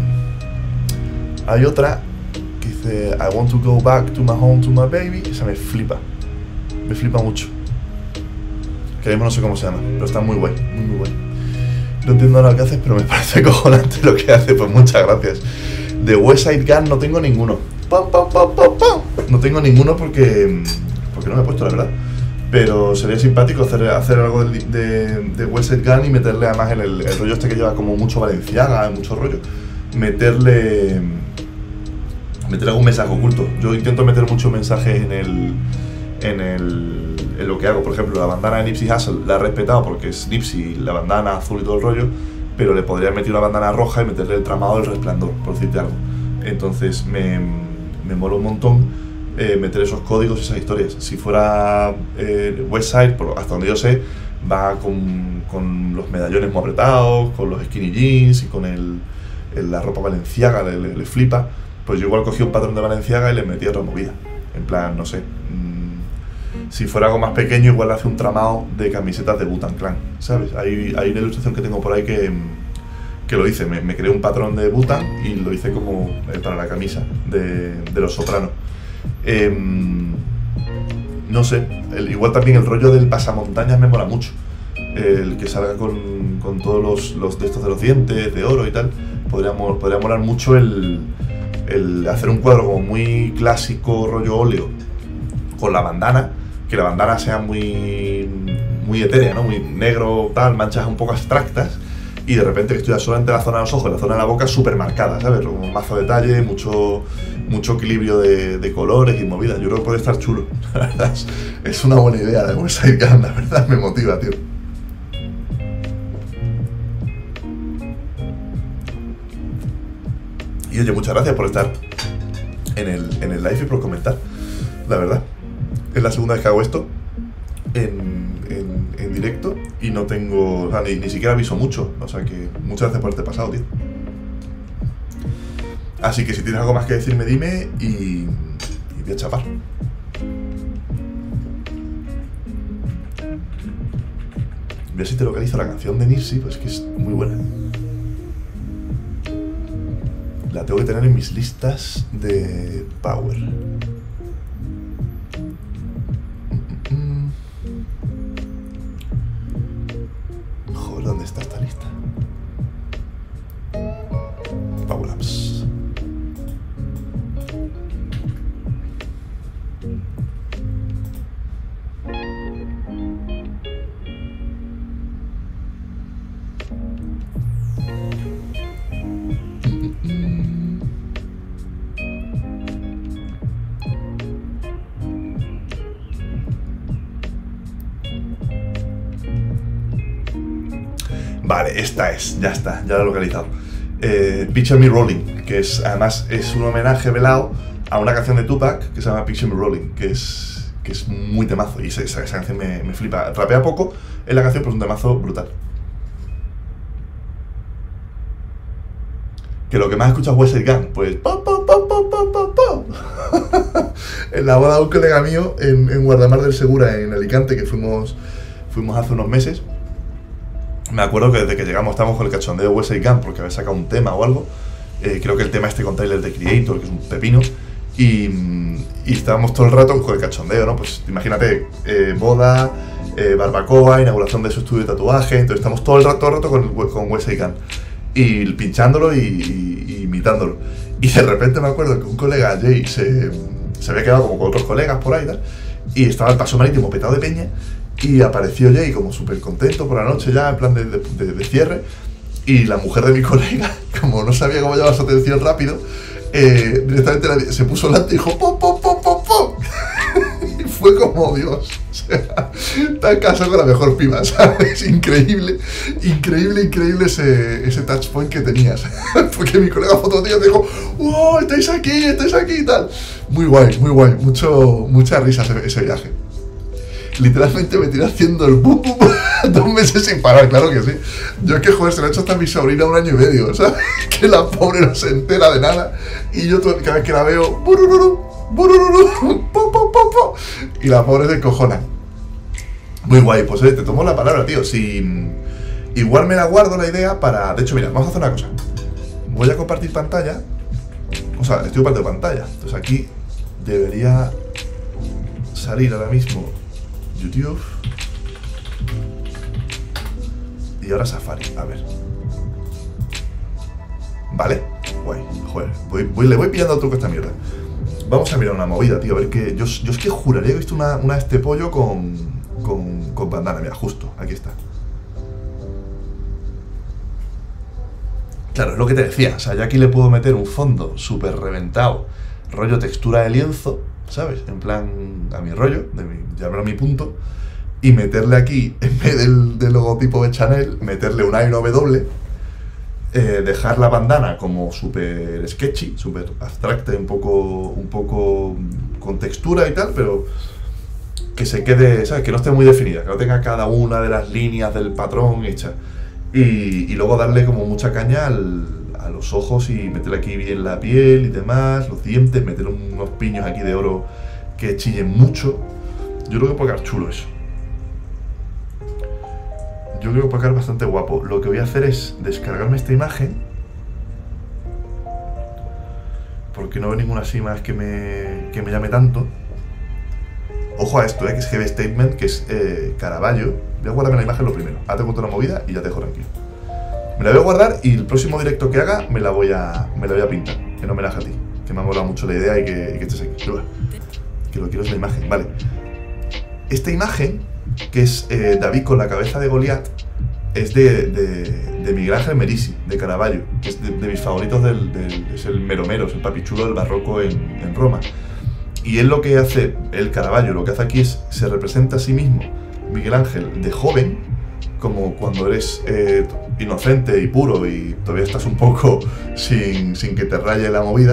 Hay otra que dice I want to go back to my home, to my baby. Esa me flipa, me flipa mucho. Que mismo no sé cómo se llama, pero está muy guay, muy muy guay. No entiendo lo que haces, pero me parece cojonante lo que hace, pues muchas gracias. De West Side Gun no tengo ninguno. ¡Pam, pam, pam, pam, pam! No tengo ninguno porque, porque no me he puesto, la verdad. Pero sería simpático hacer, hacer algo de, de, de West Side Gun y meterle además en el, el rollo este que lleva como mucho Valenciaga, mucho rollo. Meterle... Meter algún mensaje oculto. Yo intento meter muchos mensajes en el... En el... En lo que hago, por ejemplo, la bandana de Nipsey Hussle la he respetado porque es Nipsey, la bandana azul y todo el rollo, pero le podría meter una bandana roja y meterle el tramado del resplandor, por decirte algo. Entonces me, me mola un montón eh, meter esos códigos y esas historias. Si fuera eh, Westside, hasta donde yo sé, va con, con los medallones muy apretados, con los skinny jeans y con el, el, la ropa valenciaga, le, le, le flipa. pues yo igual cogí un patrón de Balenciaga y le metí otra movida. En plan, no sé, mmm, si fuera algo más pequeño, igual hace un tramado de camisetas de Wu-Tang Clan, ¿sabes? Hay, hay una ilustración que tengo por ahí que, que lo hice, me, me creé un patrón de Wu-Tang y lo hice como eh, para la camisa de, de Los Sopranos. Eh, no sé, el, igual también el rollo del pasamontañas me mola mucho. El que salga con, con todos los, los de estos de los dientes, de oro y tal, podría, podría molar mucho el, el hacer un cuadro como muy clásico, rollo óleo, con la bandana, que la bandana sea muy, muy etérea, ¿no? Muy negro, tal, manchas un poco abstractas, y de repente que estoy solamente la zona de los ojos, la zona de la boca súper marcada, ¿sabes? Un mazo de detalle, mucho, mucho equilibrio de, de colores y movidas. Yo creo que puede estar chulo. La verdad, es, es una buena idea de West Side Gun, la verdad, me motiva, tío. Y oye, muchas gracias por estar en el, en el live y por comentar, la verdad. Es la segunda vez que hago esto en, en, en directo y no tengo, o sea, ni, ni siquiera aviso mucho, o sea que muchas gracias por este pasado, tío. Así que si tienes algo más que decirme, dime y, y voy a chapar. Voy a ver si te localizo la canción de Nirsi, pues que es muy buena. La tengo que tener en mis listas de Power. Joder, ¿dónde está esta lista? Power Apps. Vale, esta es, ya está, ya lo he localizado. Eh, Picture Me Rolling, que es, además es un homenaje velado a una canción de Tupac que se llama Picture Me Rolling, que es, que es muy temazo, y esa, esa, esa canción me, me flipa. Rapea poco en la canción, pero es un temazo brutal. Que lo que más escuchas es West Side Gun, pues po, po, po, po, po, po, po. En la boda de un colega mío en, en Guardamar del Segura, en Alicante, que fuimos, fuimos hace unos meses. Me acuerdo que desde que llegamos estábamos con el cachondeo de West Side Gun porque había sacado un tema o algo. Eh, creo que el tema este con Tyler the Creator, que es un pepino. Y, y estábamos todo el rato con el cachondeo, ¿no? Pues imagínate, eh, boda, eh, barbacoa, inauguración de su estudio de tatuaje. Entonces estamos todo el rato, todo el rato con, con West Side Gun. Y pinchándolo y, y, y imitándolo. Y de repente me acuerdo que un colega, Jay, se, se había quedado como con otros colegas por ahí y tal. Y estaba el paso marítimo petado de peña. Y apareció Jay como súper contento por la noche ya, en plan de, de, de, de cierre. Y la mujer de mi colega, como no sabía cómo llamar su atención rápido, eh, directamente la, se puso delante y dijo ¡pum, pum, pum, pum, pum! Y fue como Dios. O sea, te has casado con la mejor piba, ¿sabes? Increíble, increíble, increíble ese, ese touch point que tenías. Porque mi colega fototío dijo ¡wow! ¡Estáis aquí, estáis aquí! Y tal. Muy guay, muy guay. Mucho, mucha risa ese, ese viaje. Literalmente me tiré haciendo el bum bum dos meses sin parar, claro que sí. Yo es que, joder, se lo he hecho hasta a mi sobrina un año y medio, ¿sabes? Que la pobre no se entera de nada. Y yo cada vez que la veo, burururu, burururu, po, po, po, po, y la pobre se encojona. Muy guay, pues oye, te tomo la palabra, tío. Si igual me la guardo la idea para... De hecho, mira, vamos a hacer una cosa. Voy a compartir pantalla. O sea, estoy compartiendo pantalla. Entonces aquí debería salir ahora mismo YouTube y ahora Safari, a ver. Vale, guay, joder, voy, voy, le voy pillando el truco a esta mierda. Vamos a mirar una movida, tío, a ver que... Yo, yo es que juraría que he visto una, una este pollo con, con, con bandana, mira, justo, aquí está. Claro, es lo que te decía, o sea, yo aquí le puedo meter un fondo súper reventado, rollo textura de lienzo, ¿sabes? En plan, a mi rollo, de mi, llamarlo a mi punto, y meterle aquí, en vez del, del logotipo de Chanel, meterle una I W, eh, dejar la bandana como súper sketchy, súper abstracta, un poco, un poco con textura y tal, pero que se quede, ¿sabes? Que no esté muy definida, que no tenga cada una de las líneas del patrón hecha. Y, y luego darle como mucha caña al, a los ojos y meterle aquí bien la piel y demás, los dientes, meter unos piños aquí de oro que chillen mucho. Yo creo que puede quedar chulo eso. Yo creo que puede quedar bastante guapo. Lo que voy a hacer es descargarme esta imagen, porque no veo ninguna así más que me, que me llame tanto. Ojo a esto, eh, que es Heavy Statement, que es eh, Caravaggio. Voy a guardarme la imagen lo primero. Ahora te cuento la movida y ya te dejo tranquilo. Me la voy a guardar y el próximo directo que haga me la voy a, me la voy a pintar. En homenaje a ti, que me ha molado mucho la idea y que, y que estés aquí. Que lo quiero es la imagen, vale. Esta imagen, que es eh, David con la cabeza de Goliat, es de, de, de Miguel Ángel Merisi, de Caravaggio, que es de, de mis favoritos, del, del, es el mero mero, es el papichulo del barroco en, en Roma. Y él lo que hace, el Caravaggio, lo que hace aquí es, se representa a sí mismo, Miguel Ángel, de joven, como cuando eres eh, inocente y puro y todavía estás un poco sin, sin que te raye la movida.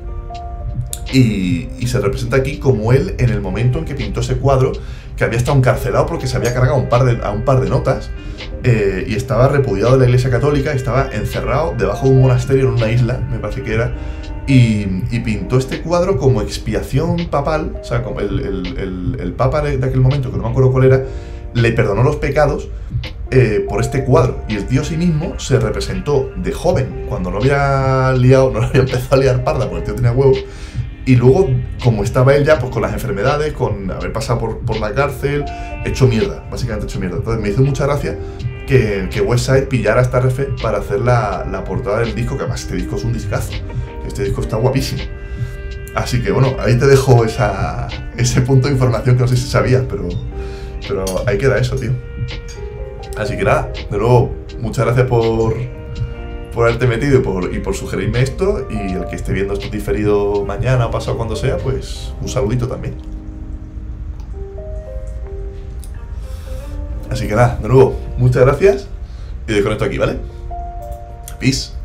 Y, y se representa aquí como él en el momento en que pintó ese cuadro, que había estado encarcelado porque se había cargado un par de, a un par de notas eh, y estaba repudiado de la Iglesia Católica, y estaba encerrado debajo de un monasterio en una isla, me parece que era, y, y pintó este cuadro como expiación papal. O sea, como el, el, el, el papa de aquel momento, que no me acuerdo cuál era, le perdonó los pecados eh, por este cuadro, y el tío a sí mismo se representó de joven, cuando no había liado, no había empezado a liar parda porque el tío tenía huevos. Y luego, como estaba él ya pues con las enfermedades, con haber pasado por, por la cárcel, hecho mierda, básicamente hecho mierda. Entonces me hizo mucha gracia que, que Westside pillara esta refe para hacer la, la portada del disco, que además este disco es un discazo. Este disco está guapísimo. Así que bueno, ahí te dejo esa, ese punto de información que no sé si sabías, pero, pero ahí queda eso, tío. Así que nada, de nuevo, muchas gracias por... por haberte metido y por, y por sugerirme esto, y el que esté viendo esto diferido mañana o pasado cuando sea, pues un saludito también. Así que nada, de nuevo, muchas gracias y desconecto aquí, ¿vale? Peace.